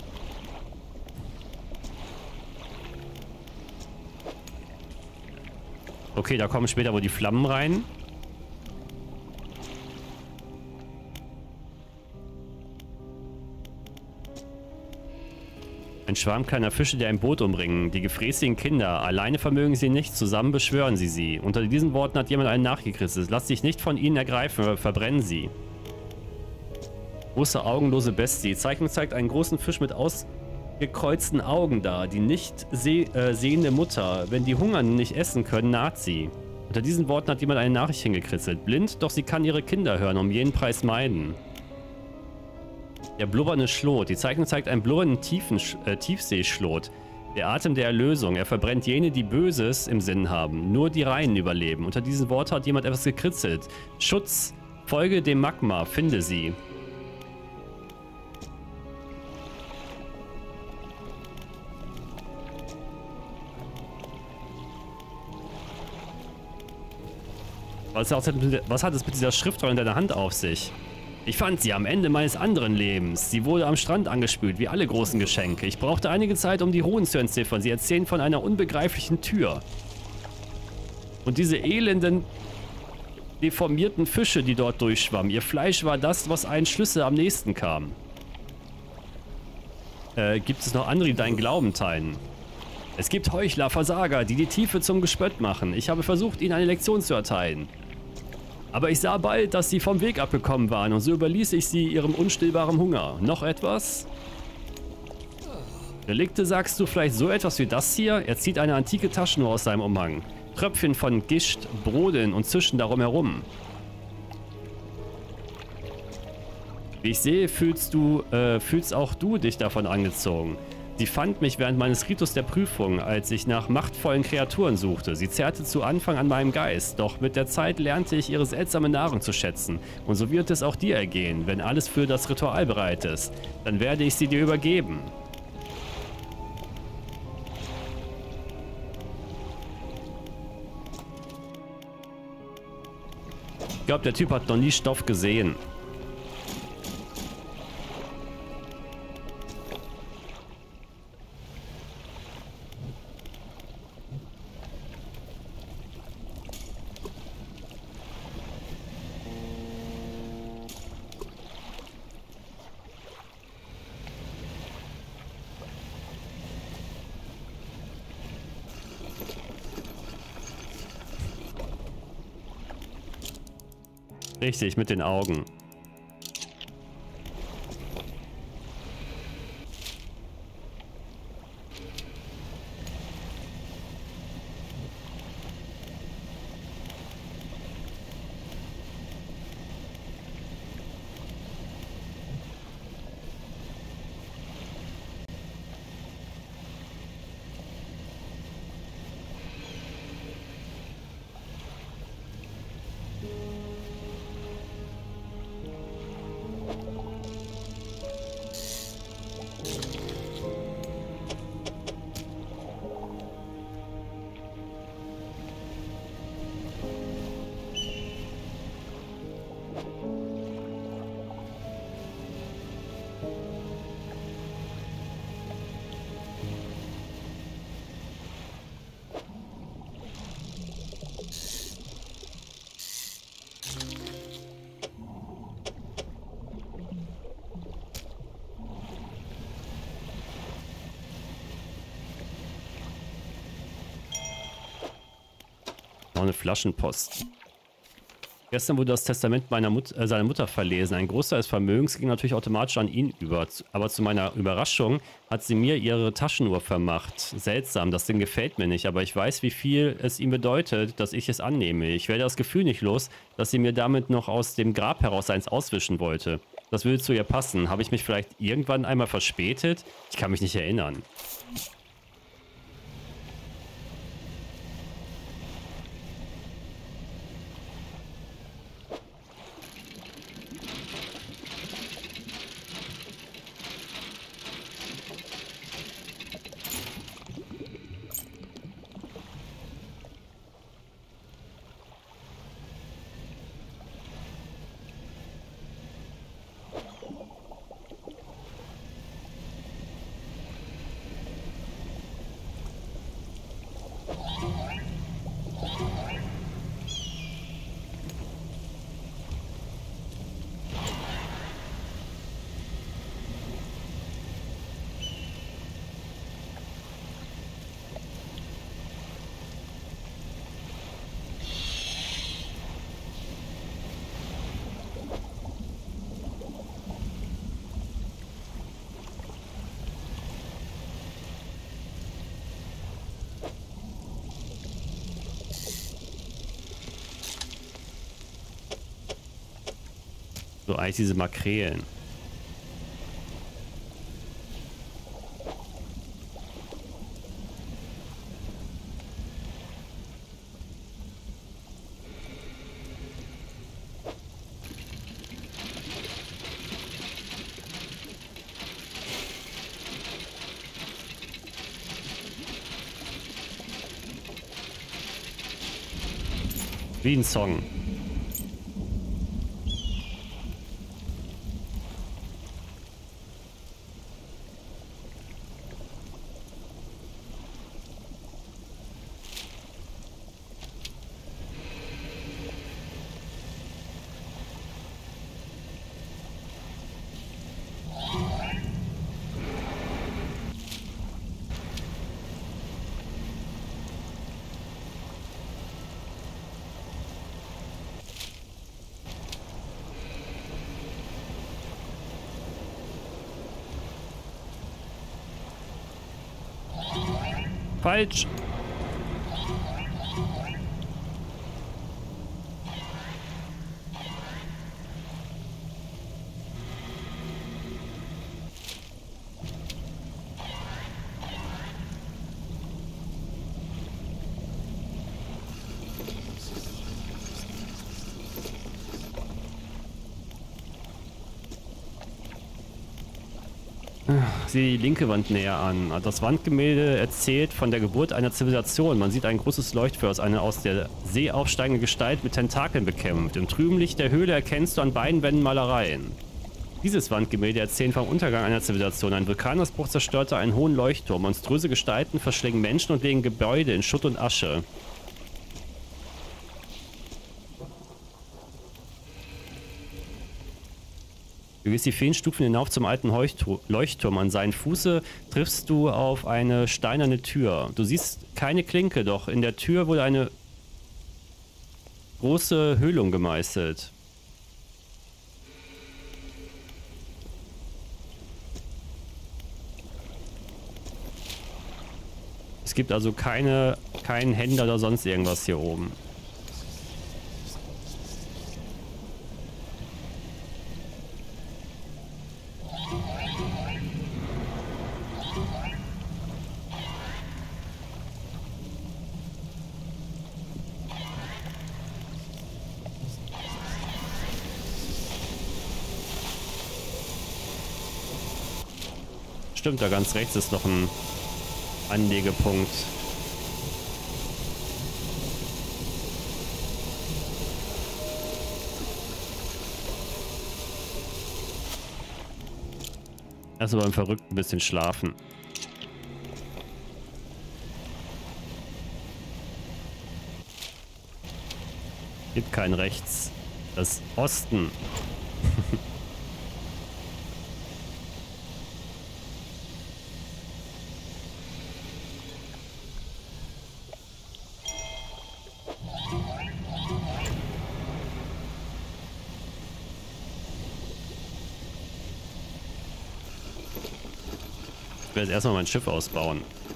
Okay, da kommen später wohl die Flammen rein. Ein Schwarm kleiner Fische, die ein Boot umbringen. Die gefräßigen Kinder. Alleine vermögen sie nicht, zusammen beschwören sie sie. Unter diesen Worten hat jemand einen nachgekritzelt. Lass dich nicht von ihnen ergreifen, verbrennen sie. Große augenlose Bestie. Die Zeichnung zeigt einen großen Fisch mit ausgekreuzten Augen dar. Die nicht sehende Mutter. Wenn die Hungernden nicht essen können, naht sie. Unter diesen Worten hat jemand eine Nachricht hingekritzelt. Blind, doch sie kann ihre Kinder hören, um jeden Preis meiden. Der blubbernde Schlot. Die Zeichnung zeigt einen blubbernden Tiefseeschlot. Der Atem der Erlösung. Er verbrennt jene, die Böses im Sinn haben. Nur die Reinen überleben. Unter diesen Worten hat jemand etwas gekritzelt. Schutz. Folge dem Magma. Finde sie. Was hat es mit dieser Schriftrolle in deiner Hand auf sich? Ich fand sie am Ende meines anderen Lebens. Sie wurde am Strand angespült, wie alle großen Geschenke. Ich brauchte einige Zeit, um die Runen zu entziffern. Sie erzählen von einer unbegreiflichen Tür. Und diese elenden, deformierten Fische, die dort durchschwammen. Ihr Fleisch war das, was einen Schlüssel am nächsten kam. Gibt es noch andere, die deinen Glauben teilen? Es gibt Heuchler, Versager, die die Tiefe zum Gespött machen. Ich habe versucht, ihnen eine Lektion zu erteilen. Aber ich sah bald, dass sie vom Weg abgekommen waren und so überließ ich sie ihrem unstillbaren Hunger. Noch etwas? Relikte, sagst du vielleicht so etwas wie das hier? Er zieht eine antike Taschenuhr aus seinem Umhang. Tröpfchen von Gischt brodeln und zischen darum herum. Wie ich sehe, fühlst auch du dich davon angezogen. Sie fand mich während meines Ritus der Prüfung, als ich nach machtvollen Kreaturen suchte. Sie zerrte zu Anfang an meinem Geist, doch mit der Zeit lernte ich ihre seltsame Nahrung zu schätzen. Und so wird es auch dir ergehen, wenn alles für das Ritual bereit ist. Dann werde ich sie dir übergeben. Ich glaube, der Typ hat noch nie Stoff gesehen. Richtig, mit den Augen. Eine Flaschenpost. Gestern wurde das Testament seiner Mutter verlesen. Ein Großteil des Vermögens ging natürlich automatisch an ihn über. Aber zu meiner Überraschung hat sie mir ihre Taschenuhr vermacht. Seltsam, das Ding gefällt mir nicht. Aber ich weiß, wie viel es ihm bedeutet, dass ich es annehme. Ich werde das Gefühl nicht los, dass sie mir damit noch aus dem Grab heraus eins auswischen wollte. Das würde zu ihr passen. Habe ich mich vielleicht irgendwann einmal verspätet? Ich kann mich nicht erinnern. So, eigentlich diese Makrelen. Wie ein Song. Falsch. Sieh die linke Wand näher an. Das Wandgemälde erzählt von der Geburt einer Zivilisation. Man sieht ein großes Leuchtfeuer, das eine aus der See aufsteigende Gestalt mit Tentakeln bekämpft. Im trüben Licht der Höhle erkennst du an beiden Wänden Malereien. Dieses Wandgemälde erzählt vom Untergang einer Zivilisation. Ein Vulkanausbruch zerstörte einen hohen Leuchtturm. Monströse Gestalten verschlingen Menschen und legen Gebäude in Schutt und Asche. Du gehst die vielen Stufen hinauf zum alten Leuchtturm. An seinen Fuße triffst du auf eine steinerne Tür. Du siehst keine Klinke, doch in der Tür wurde eine große Höhlung gemeißelt. Es gibt also keinen Händler oder sonst irgendwas hier oben. Stimmt, da ganz rechts ist noch ein Anlegepunkt. Erst mal beim Verrückten ein bisschen schlafen. Gibt kein Rechts. Das Osten. Ich werde jetzt erstmal mein Schiff ausbauen.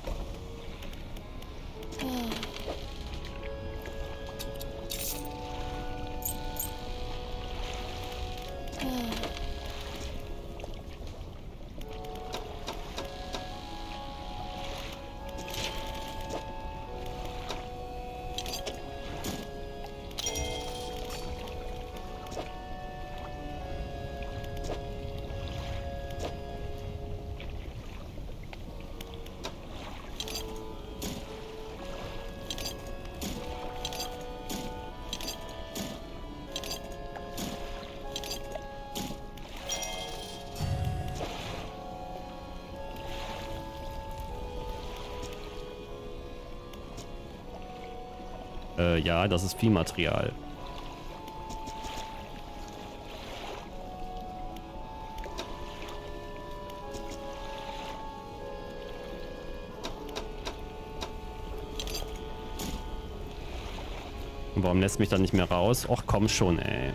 Ja, das ist Viehmaterial. Und warum lässt mich dann nicht mehr raus? Och, komm schon, ey.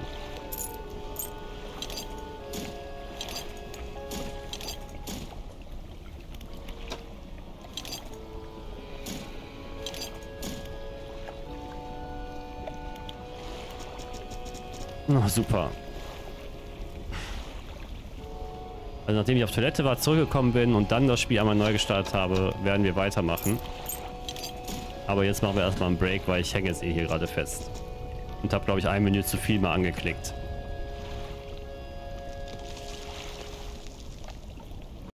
Oh, super. Also nachdem ich auf Toilette war, zurückgekommen bin und dann das Spiel einmal neu gestartet habe, werden wir weitermachen. Aber jetzt machen wir erstmal einen Break, weil ich hänge jetzt eh hier gerade fest. Und habe, glaube ich, ein Menü zu viel mal angeklickt.